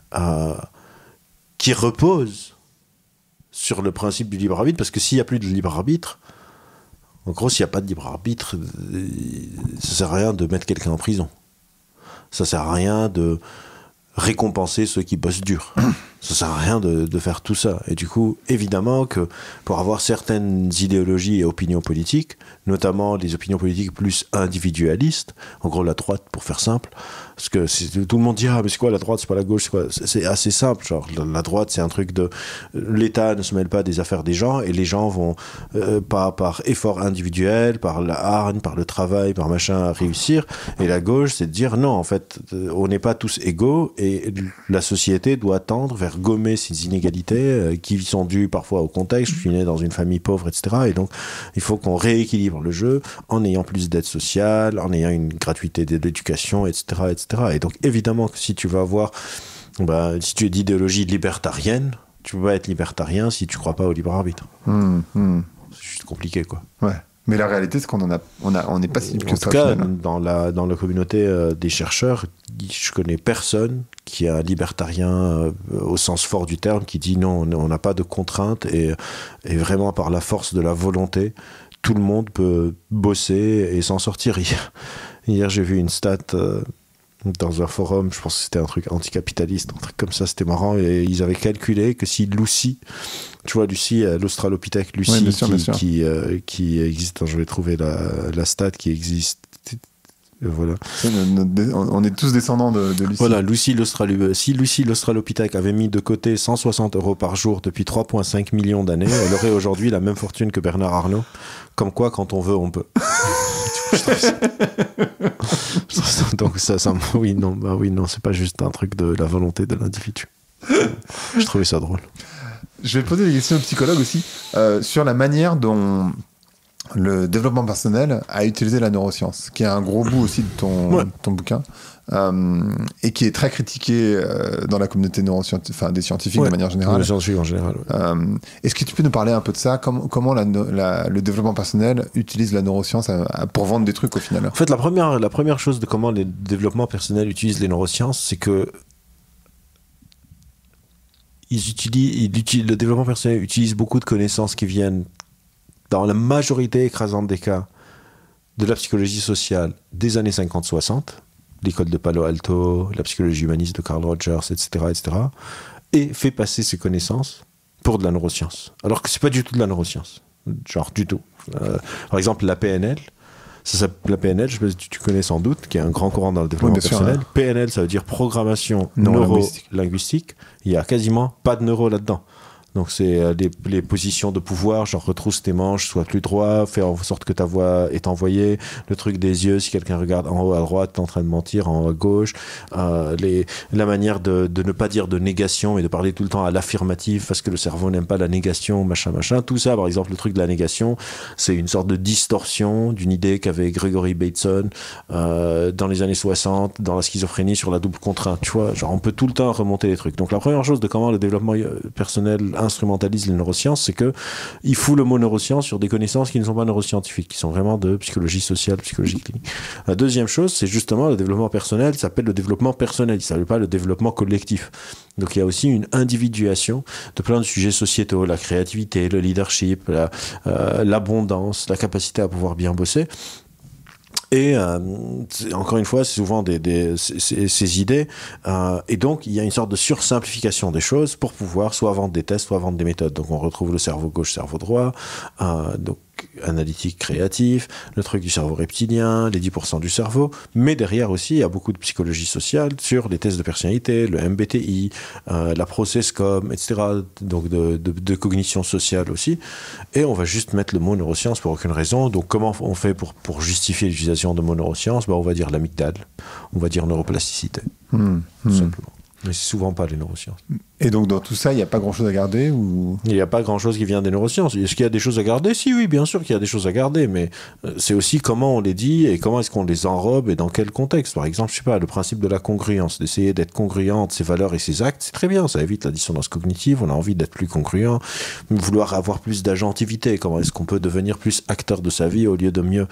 Speaker 2: qui reposent sur le principe du libre arbitre, parce que s'il y a plus de libre arbitre, en gros, s'il y a pas de libre arbitre, ça sert à rien de mettre quelqu'un en prison. Ça sert à rien de récompenser ceux qui bossent dur. Ça sert à rien de faire tout ça. Et du coup, évidemment que pour avoir certaines idéologies et opinions politiques, notamment les opinions politiques plus individualistes, en gros la droite pour faire simple, parce que tout le monde dit ah mais c'est quoi la droite, c'est pas la gauche, c'est quoi, c'est assez simple, genre la droite c'est un truc de l'État ne se mêle pas des affaires des gens et les gens vont par effort individuel, par la hargne, par le travail, par machin réussir, et la gauche c'est de dire non en fait on n'est pas tous égaux et la société doit tendre vers gommer ces inégalités qui sont dues parfois au contexte. Je suis né dans une famille pauvre, etc. Et donc, il faut qu'on rééquilibre le jeu en ayant plus d'aide sociale, en ayant une gratuité de l'éducation, etc., etc. Et donc, évidemment que si tu vas avoir, si tu es d'idéologie libertarienne, tu peux pas être libertarien si tu crois pas au libre arbitre. C'est juste compliqué, quoi.
Speaker 1: Ouais. Mais la réalité, c'est qu'on n'est pas si libre que ça.
Speaker 2: En tout cas, dans la communauté des chercheurs, je connais personne qui est un libertarien au sens fort du terme, qui dit non, on n'a pas de contraintes et vraiment par la force de la volonté, tout le monde peut bosser et s'en sortir. Hier j'ai vu une stat dans un forum, je pense que c'était un truc anticapitaliste, un truc comme ça, c'était marrant, et ils avaient calculé que si Lucie, tu vois Lucie, l'Australopithèque Lucie,
Speaker 1: oui, bien sûr.
Speaker 2: qui existe, je vais trouver la stat qui existe, voilà.
Speaker 1: On est tous descendants de Lucie.
Speaker 2: Voilà, si Lucie l'Australopithèque avait mis de côté 160 € par jour depuis 3,5 millions d'années, elle aurait aujourd'hui la même fortune que Bernard Arnault. Comme quoi, quand on veut, on peut. Donc oui, non, c'est pas juste un truc de la volonté de l'individu. Je trouvais ça drôle.
Speaker 1: Je vais poser des questions aux psychologues aussi sur la manière dont le développement personnel a utilisé la neuroscience, qui est un gros bout aussi de ton bouquin, et qui est très critiqué dans la communauté des scientifiques de manière générale.
Speaker 2: Les scientifiques en général.
Speaker 1: Est-ce que tu peux nous parler un peu de ça, comment le développement personnel utilise la neuroscience pour vendre des trucs au final?
Speaker 2: En fait, la première chose de comment le développement personnel utilise les neurosciences, c'est que le développement personnel utilise beaucoup de connaissances qui viennent, dans la majorité écrasante des cas, de la psychologie sociale des années 50-60, l'école de Palo Alto, la psychologie humaniste de Carl Rogers, etc., et fait passer ces connaissances pour de la neuroscience. Alors que c'est pas du tout de la neuroscience. Genre, du tout. Par exemple, la PNL, la PNL, je sais pas si tu connais sans doute, qui est un grand courant dans le développement personnel. Sûr, ouais. PNL, ça veut dire programmation neuro-linguistique. Il y a quasiment pas de neuro là-dedans. Donc c'est les positions de pouvoir, genre retrousse tes manches, sois plus droit, fais en sorte que ta voix est envoyée, le truc des yeux, si quelqu'un regarde en haut à droite, t'es en train de mentir, en haut à gauche, la manière de ne pas dire de négation et de parler tout le temps à l'affirmative parce que le cerveau n'aime pas la négation, machin, tout ça, par exemple le truc de la négation, c'est une sorte de distorsion d'une idée qu'avait Gregory Bateson dans les années 60, dans la schizophrénie sur la double contrainte, tu vois, genre on peut tout le temps remonter les trucs. Donc la première chose de comment le développement personnel instrumentalise les neurosciences, c'est que il fout le mot neurosciences sur des connaissances qui ne sont pas neuroscientifiques, qui sont vraiment de psychologie sociale, psychologie clinique. La deuxième chose, c'est justement le développement personnel, ça s'appelle le développement personnel, ça ne s'appelle pas le développement collectif. Donc il y a aussi une individuation de plein de sujets sociétaux, la créativité, le leadership, l'abondance, la capacité à pouvoir bien bosser. Et encore une fois, c'est souvent ces idées. Et donc, il y a une sorte de sursimplification des choses pour pouvoir soit vendre des tests, soit vendre des méthodes. Donc, on retrouve le cerveau gauche, cerveau droit, donc analytique, créatif, le truc du cerveau reptilien, les 10% du cerveau. Mais derrière aussi, il y a beaucoup de psychologie sociale sur les tests de personnalité, le MBTI, la processcom, etc. Donc, de cognition sociale aussi. Et on va juste mettre le mot neurosciences pour aucune raison. Donc, comment on fait pour justifier l'utilisation de mots neurosciences? On va dire l'amygdale, on va dire neuroplasticité, tout simplement. Mais c'est souvent pas les neurosciences.
Speaker 1: Et donc dans tout ça, il n'y a pas grand-chose à garder ou...
Speaker 2: Il n'y a pas grand-chose qui vient des neurosciences. Est-ce qu'il y a des choses à garder? Si, oui, bien sûr qu'il y a des choses à garder, mais c'est aussi comment on les dit et comment est-ce qu'on les enrobe et dans quel contexte. Par exemple, je sais pas, le principe de la congruence, d'essayer d'être congruent entre ses valeurs et ses actes, c'est très bien, ça évite la dissonance cognitive, on a envie d'être plus congruent, vouloir avoir plus d'agentivité, comment est-ce qu'on peut devenir plus acteur de sa vie au lieu de mieux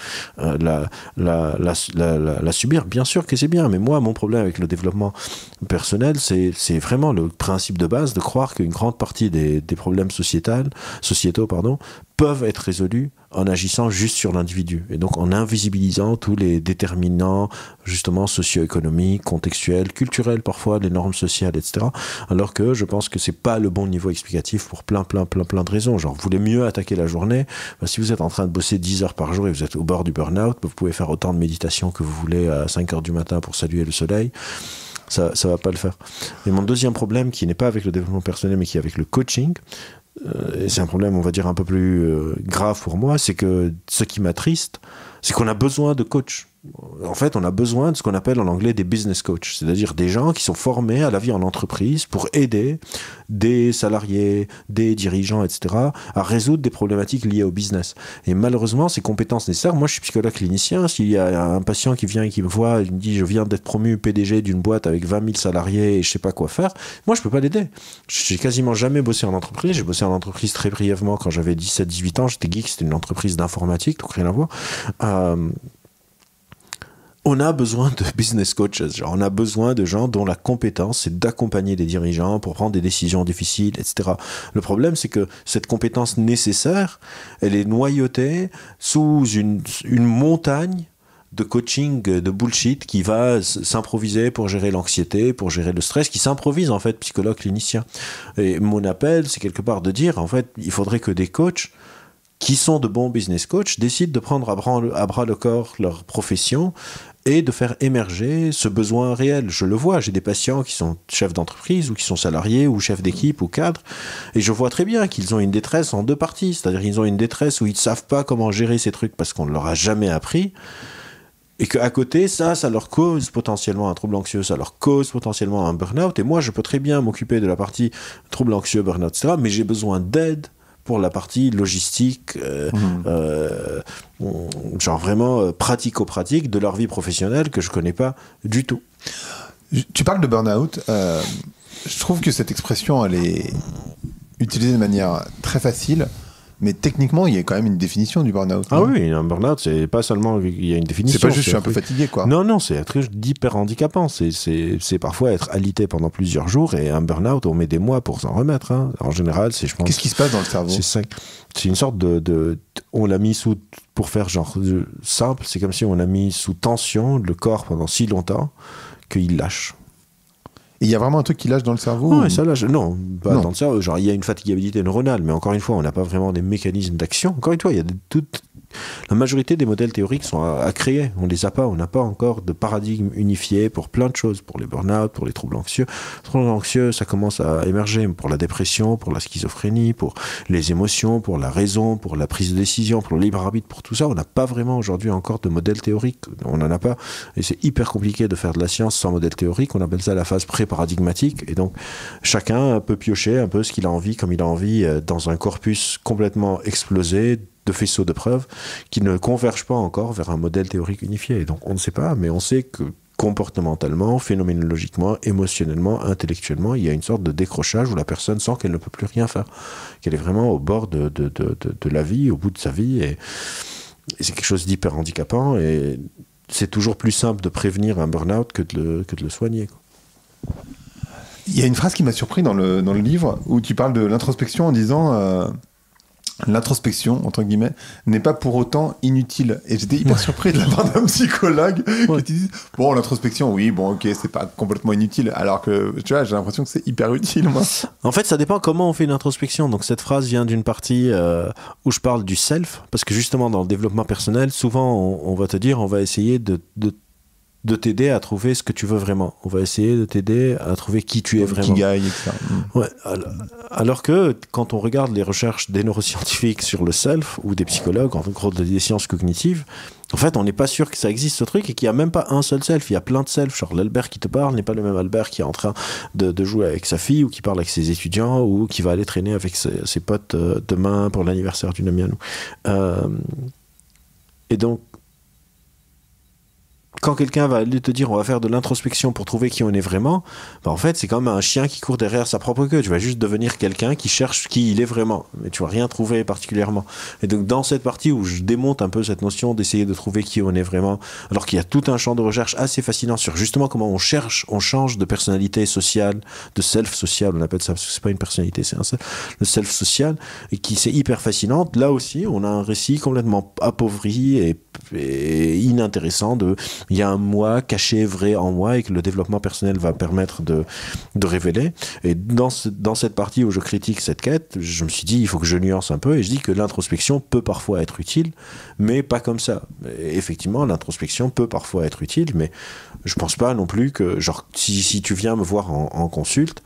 Speaker 2: la subir. Bien sûr que c'est bien, mais moi, mon problème avec le développement personnel, c'est vraiment le principe de base de croire qu'une grande partie des problèmes sociétaux peuvent être résolus en agissant juste sur l'individu et donc en invisibilisant tous les déterminants justement socio-économiques, contextuels, culturels parfois, les normes sociales, etc. Alors que je pense que c'est pas le bon niveau explicatif pour plein de raisons. Genre, vous voulez mieux attaquer la journée, si vous êtes en train de bosser 10 heures par jour et vous êtes au bord du burn-out, vous pouvez faire autant de méditation que vous voulez à 5 heures du matin pour saluer le soleil. Ça va pas le faire. Et mon deuxième problème, qui n'est pas avec le développement personnel, mais qui est avec le coaching, et c'est un problème, on va dire, un peu plus grave pour moi, c'est que ce qui m'attriste, c'est qu'on a besoin de coachs. En fait, on a besoin de ce qu'on appelle en anglais des business coachs, c'est-à-dire des gens qui sont formés à la vie en entreprise pour aider des salariés, des dirigeants, etc., à résoudre des problématiques liées au business. Et malheureusement, ces compétences nécessaires, moi je suis psychologue clinicien, s'il y a un patient qui vient et qui me voit, il me dit je viens d'être promu PDG d'une boîte avec 20 000 salariés et je sais pas quoi faire, moi je peux pas l'aider. J'ai quasiment jamais bossé en entreprise, j'ai bossé en entreprise très brièvement quand j'avais 17-18 ans, j'étais geek, c'était une entreprise d'informatique, donc rien à voir. On a besoin de business coaches, genre on a besoin de gens dont la compétence c'est d'accompagner des dirigeants pour prendre des décisions difficiles, etc. Le problème c'est que cette compétence nécessaire, elle est noyautée sous une montagne de coaching, de bullshit qui va s'improviser pour gérer l'anxiété, pour gérer le stress, qui s'improvise en fait psychologue clinicien. Et mon appel c'est quelque part de dire en fait il faudrait que des coachs qui sont de bons business coachs décident de prendre à bras le corps leur profession et de faire émerger ce besoin réel. Je le vois, j'ai des patients qui sont chefs d'entreprise ou qui sont salariés ou chefs d'équipe ou cadres et je vois très bien qu'ils ont une détresse en deux parties, c'est-à-dire qu'ils ont une détresse où ils ne savent pas comment gérer ces trucs parce qu'on ne leur a jamais appris et qu'à côté, ça leur cause potentiellement un trouble anxieux, ça leur cause potentiellement un burn-out et moi je peux très bien m'occuper de la partie trouble anxieux, burn-out, etc. mais j'ai besoin d'aide pour la partie logistique, genre vraiment pratico-pratique de leur vie professionnelle que je connais pas du tout.
Speaker 1: Tu parles de burn-out. Je trouve que cette expression, elle est utilisée de manière très facile. Mais techniquement, il y a quand même une définition du burn-out.
Speaker 2: Ah oui, un burn-out, c'est pas seulement il y a une définition.
Speaker 1: C'est pas juste je suis un peu fatigué, quoi.
Speaker 2: Non, c'est un truc d'hyper handicapant. C'est parfois être alité pendant plusieurs jours et un burn-out, on met des mois pour s'en remettre. Hein. En général, c'est, je pense.
Speaker 1: Qu'est-ce qui se passe dans le cerveau ?
Speaker 2: C'est une sorte on l'a mis sous, pour faire genre simple, c'est comme si on a mis sous tension le corps pendant si longtemps qu'il lâche.
Speaker 1: Il y a vraiment un truc qui lâche dans le cerveau
Speaker 2: Non, ça lâche. Non, pas dans le cerveau. Genre, il y a une fatigabilité neuronale, mais encore une fois, on n'a pas vraiment des mécanismes d'action. Encore une fois, il y a la majorité des modèles théoriques sont à créer. On les a pas. On n'a pas encore de paradigme unifié pour plein de choses, pour les burn-out, pour les troubles anxieux. Les troubles anxieux, ça commence à émerger pour la dépression, pour la schizophrénie, pour les émotions, pour la raison, pour la prise de décision, pour le libre arbitre, pour tout ça. On n'a pas vraiment aujourd'hui encore de modèle théorique. On n'en a pas. Et c'est hyper compliqué de faire de la science sans modèle théorique. On appelle ça la phase pré-paradigmatique. Et donc, chacun peut piocher un peu ce qu'il a envie, comme il a envie, dans un corpus complètement explosé de faisceaux de preuves qui ne convergent pas encore vers un modèle théorique unifié. Et donc, on ne sait pas, mais on sait que comportementalement, phénoménologiquement, émotionnellement, intellectuellement, il y a une sorte de décrochage où la personne sent qu'elle ne peut plus rien faire, qu'elle est vraiment au bord de la vie, au bout de sa vie, et c'est quelque chose d'hyper handicapant, et c'est toujours plus simple de prévenir un burn-out que de le soigner, quoi.
Speaker 1: Il y a une phrase qui m'a surpris dans le livre où tu parles de l'introspection en disant l'introspection, entre guillemets, n'est pas pour autant inutile. Et j'étais hyper surpris de la part d'un psychologue qui dit bon, l'introspection, oui, bon, ok, c'est pas complètement inutile. Alors que, tu vois, j'ai l'impression que c'est hyper utile, moi.
Speaker 2: En fait, ça dépend comment on fait une introspection. Donc, cette phrase vient d'une partie où je parle du self, parce que justement, dans le développement personnel, souvent, on va te dire, on va essayer de t'aider à trouver ce que tu veux vraiment. On va essayer de t'aider à trouver qui tu es vraiment.
Speaker 1: Qui gagne, etc.
Speaker 2: Ouais, alors que quand on regarde les recherches des neuroscientifiques sur le self, ou des psychologues, en gros des sciences cognitives, en fait, on n'est pas sûr que ça existe ce truc et qu'il n'y a même pas un seul self. Il y a plein de self. Genre, l'Albert qui te parle n'est pas le même Albert qui est en train de jouer avec sa fille ou qui parle avec ses étudiants ou qui va aller traîner avec ses potes demain pour l'anniversaire d'une amie à nous. Et donc, quand quelqu'un va aller te dire on va faire de l'introspection pour trouver qui on est vraiment, en fait c'est comme un chien qui court derrière sa propre queue. Tu vas juste devenir quelqu'un qui cherche qui il est vraiment, mais tu vas rien trouver particulièrement. Et donc dans cette partie où je démonte un peu cette notion d'essayer de trouver qui on est vraiment, alors qu'il y a tout un champ de recherche assez fascinant sur justement comment on change de personnalité sociale, de self social, on appelle ça, parce que c'est pas une personnalité, c'est le self social, et qui c'est hyper fascinante. Là aussi on a un récit complètement appauvri et inintéressant il y a un moi caché vrai en moi et que le développement personnel va permettre de révéler. Et dans cette partie où je critique cette quête, je me suis dit il faut que je nuance un peu et je dis que l'introspection peut parfois être utile, mais pas comme ça. Et effectivement, l'introspection peut parfois être utile, mais je pense pas non plus que genre si tu viens me voir en consulte,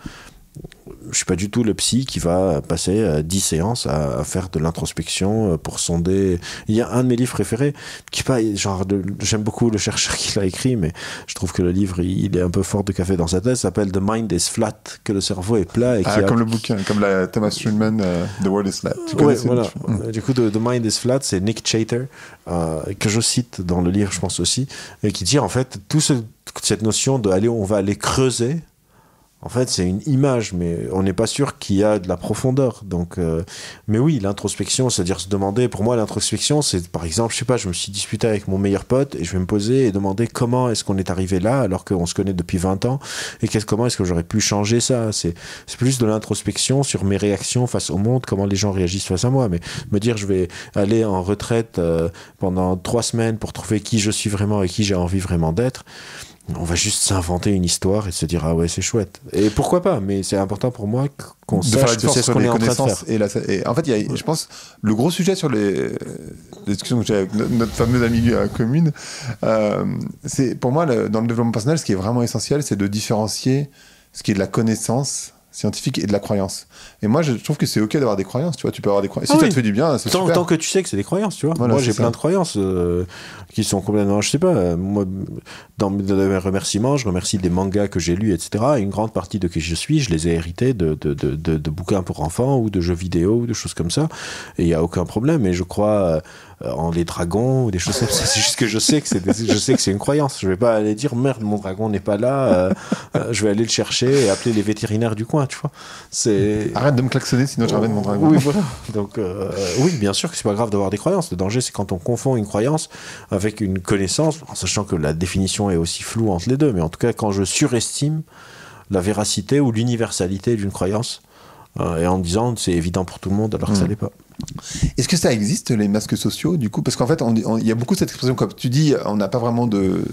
Speaker 2: je suis pas du tout le psy qui va passer 10 séances à faire de l'introspection pour sonder. Il y a un de mes livres préférés qui est pas genre j'aime beaucoup le chercheur qui l'a écrit, mais je trouve que le livre il est un peu fort de café dans sa tête. Ça s'appelle The Mind is Flat, que le cerveau est plat. Et
Speaker 1: comme le bouquin, comme la Thomas Friedman, The World is Flat.
Speaker 2: Ouais, voilà. Du coup, The Mind is Flat, c'est Nick Chater que je cite dans le livre, je pense aussi, et qui dit en fait cette notion de on va aller creuser. En fait, c'est une image, mais on n'est pas sûr qu'il y a de la profondeur. Donc, mais oui, l'introspection, c'est-à-dire se demander, pour moi, l'introspection, c'est par exemple, je sais pas, je me suis disputé avec mon meilleur pote et je vais me poser et demander comment est-ce qu'on est arrivé là alors qu'on se connaît depuis 20 ans et comment est-ce que j'aurais pu changer ça. C'est plus de l'introspection sur mes réactions face au monde, comment les gens réagissent face à moi. Mais me dire, je vais aller en retraite pendant 3 semaines pour trouver qui je suis vraiment et qui j'ai envie vraiment d'être. On va juste s'inventer une histoire et se dire ah ouais c'est chouette et pourquoi pas, mais c'est important pour moi qu'on sache que c'est ce qu'on est en train de faire.
Speaker 1: Et en fait je pense le gros sujet sur les discussions que j'ai avec notre fameuse amie commune, c'est pour moi dans le développement personnel ce qui est vraiment essentiel, c'est de différencier ce qui est de la connaissance scientifique et de la croyance. Et moi, je trouve que c'est ok d'avoir des croyances, tu vois, tu peux avoir des croyances. Si ça te fait du bien, c'est super.
Speaker 2: Tant que tu sais que c'est des croyances, tu vois. Voilà, moi, j'ai plein de croyances qui sont complètement, je sais pas, moi, dans mes remerciements, je remercie des mangas que j'ai lus, etc. Et une grande partie de qui je suis, je les ai hérités de bouquins pour enfants ou de jeux vidéo ou de choses comme ça. Et il n'y a aucun problème. Et je crois en les dragons ou des choses comme ça. C'est juste que je sais que c'est une croyance. Je vais pas aller dire merde, mon dragon n'est pas là. Je vais aller le chercher et appeler les vétérinaires du coin, tu vois.
Speaker 1: Arrête de me klaxonner, sinon je ramène mon dragon.
Speaker 2: Oui, voilà. Donc, oui, bien sûr que c'est pas grave d'avoir des croyances. Le danger, c'est quand on confond une croyance avec une connaissance, en sachant que la définition est aussi floue entre les deux. Mais en tout cas, quand je surestime la véracité ou l'universalité d'une croyance, et en disant c'est évident pour tout le monde alors que ça l'est pas.
Speaker 1: Est-ce que ça existe, les masques sociaux, du coup? Parce qu'en fait, il y a beaucoup cette expression, comme tu dis, on n'a pas vraiment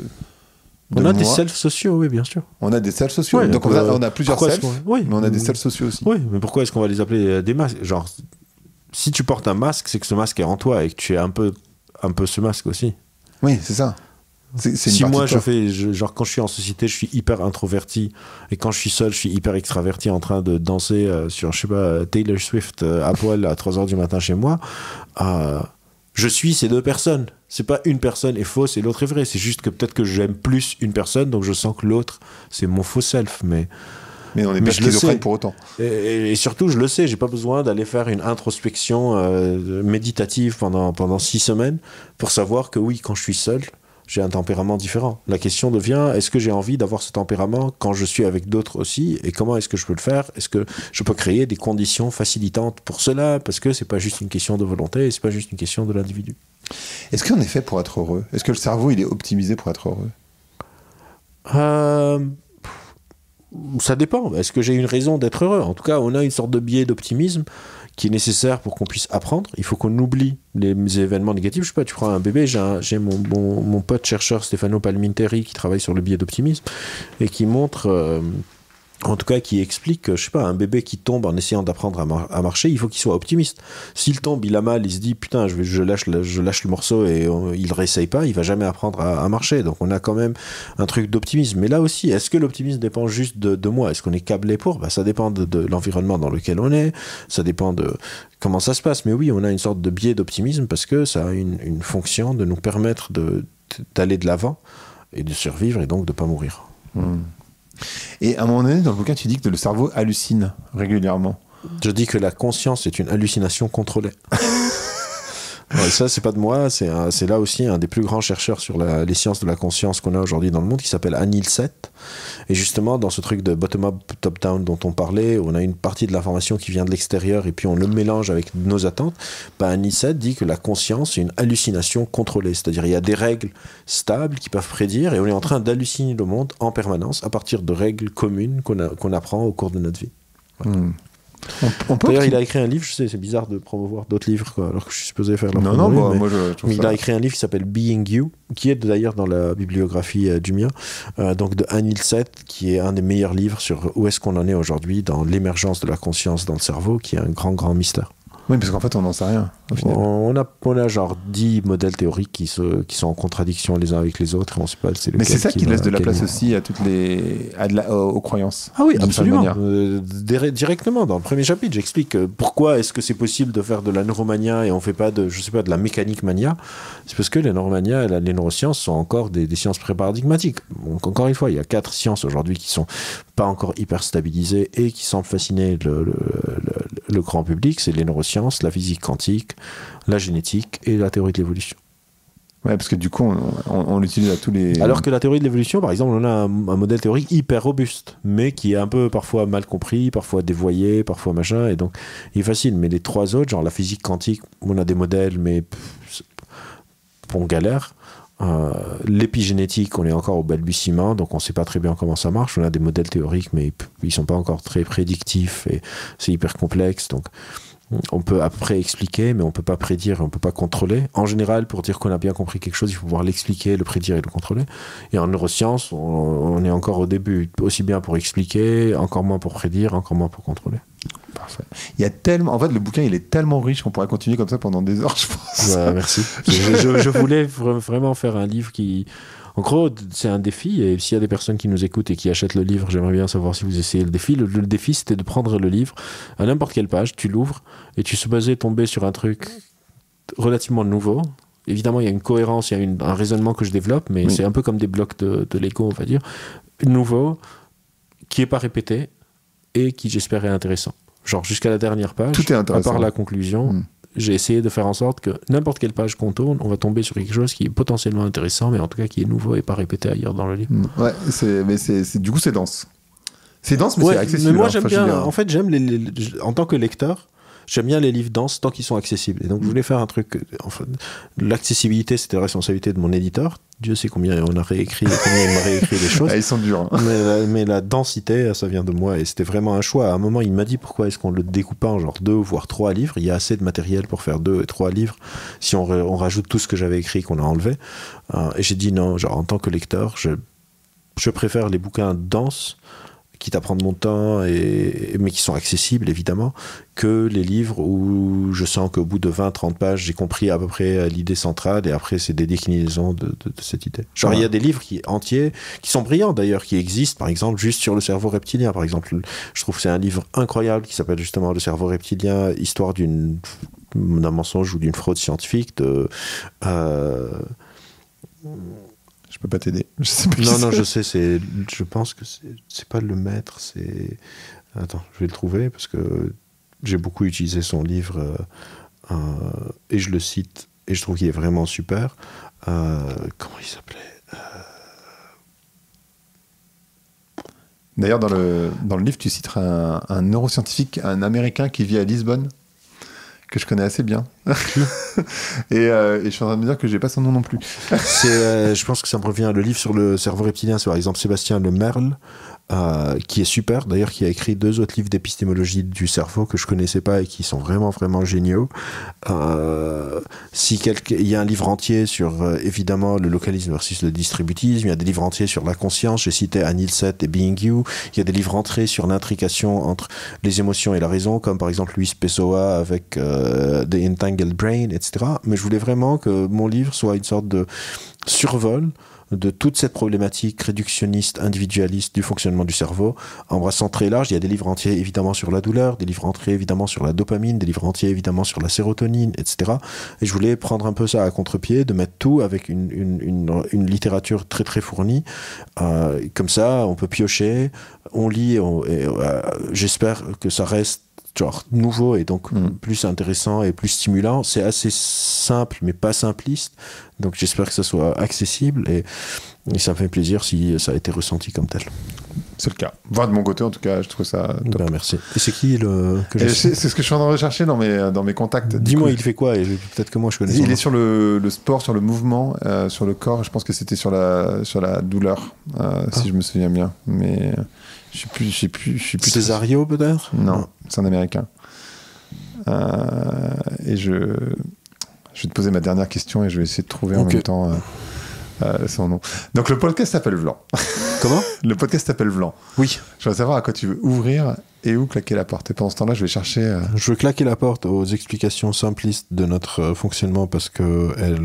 Speaker 2: on a des selfs sociaux, oui, bien sûr.
Speaker 1: On a des selfs sociaux. Ouais, donc on a plusieurs selfs,
Speaker 2: oui,
Speaker 1: mais on a des selfs sociaux aussi.
Speaker 2: Oui, mais pourquoi est-ce qu'on va les appeler des masques? Genre, si tu portes un masque, c'est que ce masque est en toi et que tu es un peu ce masque aussi.
Speaker 1: Oui, c'est ça.
Speaker 2: Si moi genre quand je suis en société, je suis hyper introverti et quand je suis seul, je suis hyper extraverti en train de danser sur, je sais pas, Taylor Swift à poil à 3h du matin chez moi, je suis ces deux personnes. C'est pas une personne est fausse et l'autre est vraie. C'est juste que peut-être que j'aime plus une personne, donc je sens que l'autre, c'est mon faux self. Mais
Speaker 1: on n'est pas schizophrène pour autant.
Speaker 2: Et surtout, je le sais, j'ai pas besoin d'aller faire une introspection méditative pendant 6 semaines pour savoir que oui, quand je suis seul, j'ai un tempérament différent. La question devient, est-ce que j'ai envie d'avoir ce tempérament quand je suis avec d'autres aussi? Et comment est-ce que je peux le faire? Est-ce que je peux créer des conditions facilitantes pour cela? Parce que c'est pas juste une question de volonté, c'est pas juste une question de l'individu.
Speaker 1: Est-ce qu'on est fait pour être heureux? Est-ce que le cerveau, il est optimisé pour être heureux?
Speaker 2: Ça dépend. Est-ce que j'ai une raison d'être heureux? En tout cas, on a une sorte de biais d'optimisme qui est nécessaire pour qu'on puisse apprendre. Il faut qu'on oublie les événements négatifs. Je sais pas, tu prends un bébé, j'ai mon pote chercheur Stefano Palminteri qui travaille sur le biais d'optimisme et qui montre... en tout cas, qui explique, je sais pas, un bébé qui tombe en essayant d'apprendre à marcher, il faut qu'il soit optimiste. S'il tombe, il a mal, il se dit putain, je lâche le morceau et il réessaye pas, il va jamais apprendre à marcher. Donc on a quand même un truc d'optimisme. Mais là aussi, est-ce que l'optimisme dépend juste de moi? Est-ce qu'on est câblé pour? Ça dépend de l'environnement dans lequel on est, ça dépend de comment ça se passe. Mais oui, on a une sorte de biais d'optimisme parce que ça a une fonction de nous permettre d'aller de l'avant et de survivre et donc de pas mourir.
Speaker 1: Et à un moment donné, dans le bouquin, tu dis que le cerveau hallucine régulièrement.
Speaker 2: Je dis que la conscience est une hallucination contrôlée. Ouais, ça, c'est pas de moi, c'est là aussi un des plus grands chercheurs sur les sciences de la conscience qu'on a aujourd'hui dans le monde, qui s'appelle Anil Seth. Et justement, dans ce truc de bottom-up, top-down dont on parlait, on a une partie de l'information qui vient de l'extérieur et puis on le mélange avec nos attentes. Anil Seth dit que la conscience, c'est une hallucination contrôlée. C'est-à-dire, il y a des règles stables qui peuvent prédire et on est en train d'halluciner le monde en permanence à partir de règles communes qu'on apprend au cours de notre vie. Voilà. D'ailleurs, il a écrit un livre, je sais, c'est bizarre de promouvoir d'autres livres, quoi, alors que je suis supposé faire leur il a écrit un livre qui s'appelle Being You, qui est d'ailleurs dans la bibliographie du mien, donc de Anil Seth, qui est un des meilleurs livres sur où est-ce qu'on en est aujourd'hui dans l'émergence de la conscience dans le cerveau, qui est un grand, grand mystère.
Speaker 1: Oui, parce qu'en fait, on n'en sait rien.
Speaker 2: On a genre 10 modèles théoriques qui sont en contradiction les uns avec les autres. On sait pas,
Speaker 1: mais c'est ça qui laisse de la place aussi à aux croyances.
Speaker 2: Ah oui, absolument. Directement, dans le premier chapitre, j'explique pourquoi est-ce que c'est possible de faire de la neuromania et on fait pas de la mécanique mania. C'est parce que les neuromania et les neurosciences sont encore des sciences pré-paradigmatiques. Donc, encore une fois, il y a 4 sciences aujourd'hui qui sont pas encore hyper stabilisées et qui semblent fasciner le grand public. C'est les neurosciences, la physique quantique, la génétique et la théorie de l'évolution.
Speaker 1: Ouais, parce que du coup, on l'utilise à tous les...
Speaker 2: Alors que la théorie de l'évolution, par exemple, on a un modèle théorique hyper robuste, mais qui est un peu parfois mal compris, parfois dévoyé, parfois machin, et donc il est facile. Mais les 3 autres, genre la physique quantique, on a des modèles, mais on galère. L'épigénétique, on est encore au balbutiement, donc on ne sait pas très bien comment ça marche. On a des modèles théoriques, mais ils ne sont pas encore très prédictifs, et c'est hyper complexe, donc... On peut après expliquer, mais on ne peut pas prédire, on ne peut pas contrôler. En général, pour dire qu'on a bien compris quelque chose, il faut pouvoir l'expliquer, le prédire et le contrôler. Et en neurosciences, on est encore au début, aussi bien pour expliquer, encore moins pour prédire, encore moins pour contrôler.
Speaker 1: Parfait. Il y a tellement... En fait, le bouquin, il est tellement riche qu'on pourrait continuer comme ça pendant des heures, je pense.
Speaker 2: Ouais, merci. je voulais vraiment faire un livre qui... En gros, c'est un défi, et s'il y a des personnes qui nous écoutent et qui achètent le livre, j'aimerais bien savoir si vous essayez le défi. Le défi, c'était de prendre le livre à n'importe quelle page, tu l'ouvres, et tu es supposé tomber sur un truc relativement nouveau. Évidemment, il y a une cohérence, il y a un raisonnement que je développe, mais c'est un peu comme des blocs de Lego, on va dire. Nouveau, qui n'est pas répété, et qui, j'espère, est intéressant. Genre, jusqu'à la dernière page,
Speaker 1: tout est intéressant.
Speaker 2: À part la conclusion... J'ai essayé de faire en sorte que n'importe quelle page qu'on tourne, on va tomber sur quelque chose qui est potentiellement intéressant, mais en tout cas qui est nouveau et pas répété ailleurs dans le livre.
Speaker 1: Ouais, du coup, c'est dense. C'est dense, mais c'est accessible.
Speaker 2: Mais moi, j'aime bien. En fait, j'aime en tant que lecteur, j'aime bien les livres denses tant qu'ils sont accessibles. Et donc, je voulais faire un truc. Enfin, l'accessibilité, c'était la responsabilité de mon éditeur. Dieu sait combien on a réécrit, combien il m'a réécrit les choses.
Speaker 1: Ah, ils sont durs. Hein.
Speaker 2: Mais la densité, ça vient de moi. Et c'était vraiment un choix. À un moment, il m'a dit pourquoi est-ce qu'on le découpe pas en genre 2 voire 3 livres. Il y a assez de matériel pour faire 2 et 3 livres. Si on rajoute tout ce que j'avais écrit qu'on a enlevé. Et j'ai dit non, genre en tant que lecteur, je préfère les bouquins denses, quitte à prendre mon temps, mais qui sont accessibles évidemment, que les livres où je sens qu'au bout de 20-30 pages, j'ai compris à peu près l'idée centrale et après c'est des déclinaisons de cette idée. Genre il y a des livres entiers, qui sont brillants d'ailleurs, qui existent par exemple juste sur le cerveau reptilien. Par exemple, je trouve que c'est un livre incroyable qui s'appelle justement Le cerveau reptilien, histoire d'un mensonge ou d'une fraude scientifique
Speaker 1: Je peux pas t'aider. Je sais pas
Speaker 2: je sais. Je pense que c'est pas le maître. C'est. Attends, je vais le trouver parce que j'ai beaucoup utilisé son livre et je le cite et je trouve qu'il est vraiment super. Comment il s'appelait
Speaker 1: D'ailleurs, dans le livre, tu citeras un neuroscientifique, un Américain qui vit à Lisbonne, que je connais assez bien. et je suis en train de me dire que j'ai pas son nom non plus.
Speaker 2: Je pense que ça me revient. Le livre sur le cerveau reptilien, c'est par exemple Sébastien Lemerle, qui est super, d'ailleurs, qui a écrit 2 autres livres d'épistémologie du cerveau que je connaissais pas et qui sont vraiment, vraiment géniaux. Il y a un livre entier sur, évidemment, le localisme versus le distributisme. Il y a des livres entiers sur la conscience. J'ai cité Anil Seth et Being You. Il y a des livres entiers sur l'intrication entre les émotions et la raison, comme par exemple Luis Pessoa avec The Entangled Brain, etc. Mais je voulais vraiment que mon livre soit une sorte de survol de toute cette problématique réductionniste, individualiste du fonctionnement du cerveau, embrassant très large. Il y a des livres entiers évidemment sur la douleur, des livres entiers évidemment sur la dopamine, des livres entiers évidemment sur la sérotonine, etc. Et je voulais prendre un peu ça à contre-pied, de mettre tout avec une littérature très très fournie. Comme ça, on peut piocher, on lit, j'espère que ça reste genre nouveau et donc plus intéressant et plus stimulant. C'est assez simple mais pas simpliste, donc j'espère que ça soit accessible et ça me fait plaisir si ça a été ressenti comme tel.
Speaker 1: C'est le cas. Voir de mon côté, en tout cas, je trouve ça top.
Speaker 2: Ben, merci. Et c'est qui
Speaker 1: c'est ce que je suis en train de rechercher dans mes contacts.
Speaker 2: Dis-moi, il fait quoi? Et peut-être que moi je connais.
Speaker 1: Il est sur le sport, sur le mouvement, sur le corps. Je pense que c'était sur la douleur, si je me souviens bien. Mais je suis plus.
Speaker 2: Cesario peut-être?
Speaker 1: Non, c'est un Américain. Et je vais te poser ma dernière question et je vais essayer de trouver en même temps son nom. Donc le podcast s'appelle Vlan.
Speaker 2: Comment?
Speaker 1: Le podcast s'appelle Vlan.
Speaker 2: Oui.
Speaker 1: Je veux savoir à quoi tu veux ouvrir et où claquer la porte. Et pendant ce temps-là, je vais chercher...
Speaker 2: Je veux claquer la porte aux explications simplistes de notre fonctionnement parce que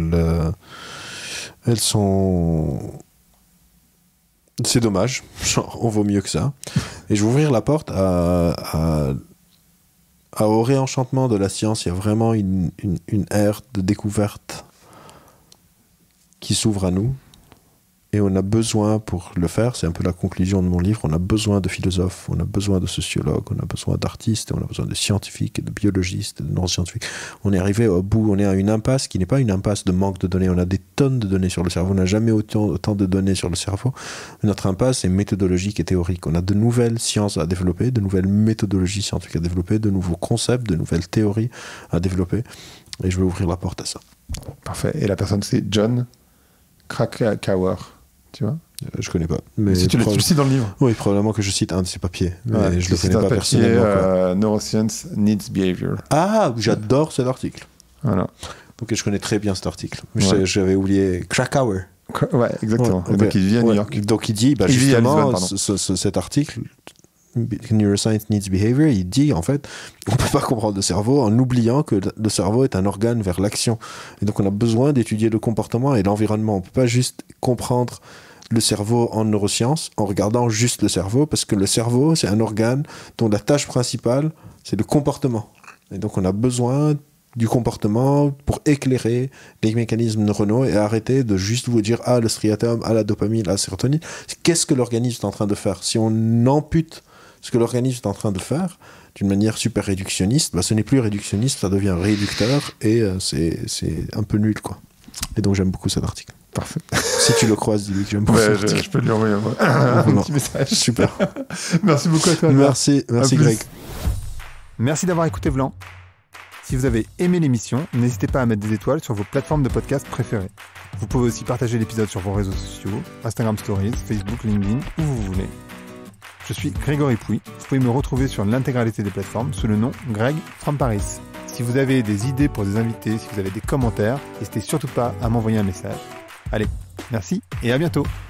Speaker 2: elles sont... C'est dommage. Genre, on vaut mieux que ça. Et je vais ouvrir la porte au réenchantement de la science. Il y a vraiment une ère de découverte qui s'ouvre à nous. Et on a besoin, pour le faire, c'est un peu la conclusion de mon livre, on a besoin de philosophes, on a besoin de sociologues, on a besoin d'artistes, on a besoin de scientifiques, de biologistes, de non-scientifiques. On est arrivé au bout, on est à une impasse qui n'est pas une impasse de manque de données. On a des tonnes de données sur le cerveau, on n'a jamais autant de données sur le cerveau. Notre impasse est méthodologique et théorique. On a de nouvelles sciences à développer, de nouvelles méthodologies scientifiques à développer, de nouveaux concepts, de nouvelles théories à développer. Et je vais ouvrir la porte à ça.
Speaker 1: Parfait. Et la personne, c'est John Krakauer. Tu vois,
Speaker 2: je connais pas. Mais
Speaker 1: si tu le cites dans le livre.
Speaker 2: Oui, probablement que je cite un de ses papiers. Mais je le connais pas personnellement.
Speaker 1: Neuroscience Needs Behavior.
Speaker 2: Ah, j'adore cet article.
Speaker 1: Voilà.
Speaker 2: Donc je connais très bien cet article. Ouais. J'avais oublié Krakauer.
Speaker 1: Ouais, exactement. Ouais, donc il vit à New York.
Speaker 2: Donc il dit, justement, cet article, Neuroscience Needs Behavior, il dit en fait, on ne peut pas comprendre le cerveau en oubliant que le cerveau est un organe vers l'action. Et donc on a besoin d'étudier le comportement et l'environnement. On ne peut pas juste comprendre le cerveau en neurosciences en regardant juste le cerveau, parce que le cerveau, c'est un organe dont la tâche principale, c'est le comportement. Et donc on a besoin du comportement pour éclairer les mécanismes neuronaux et arrêter de juste vous dire le striatum, la dopamine, la sérotonine. Qu'est-ce que l'organisme est en train de faire? Si on ampute ce que l'organisme est en train de faire d'une manière super réductionniste, ce n'est plus réductionniste, ça devient réducteur et c'est un peu nul, quoi. Et donc j'aime beaucoup cet article.
Speaker 1: Parfait.
Speaker 2: Si tu le croises, dis-lui que j'aime beaucoup cet article.
Speaker 1: Je peux lui envoyer un petit message.
Speaker 2: Super.
Speaker 1: Merci beaucoup à toi.
Speaker 2: Merci Greg.
Speaker 1: Merci d'avoir écouté Vlan. Si vous avez aimé l'émission, n'hésitez pas à mettre des étoiles sur vos plateformes de podcast préférées. Vous pouvez aussi partager l'épisode sur vos réseaux sociaux, Instagram Stories, Facebook, LinkedIn, où vous voulez. Je suis Grégory Pouy. Vous pouvez me retrouver sur l'intégralité des plateformes sous le nom Greg from Paris. Si vous avez des idées pour des invités, si vous avez des commentaires, n'hésitez surtout pas à m'envoyer un message. Allez, merci et à bientôt.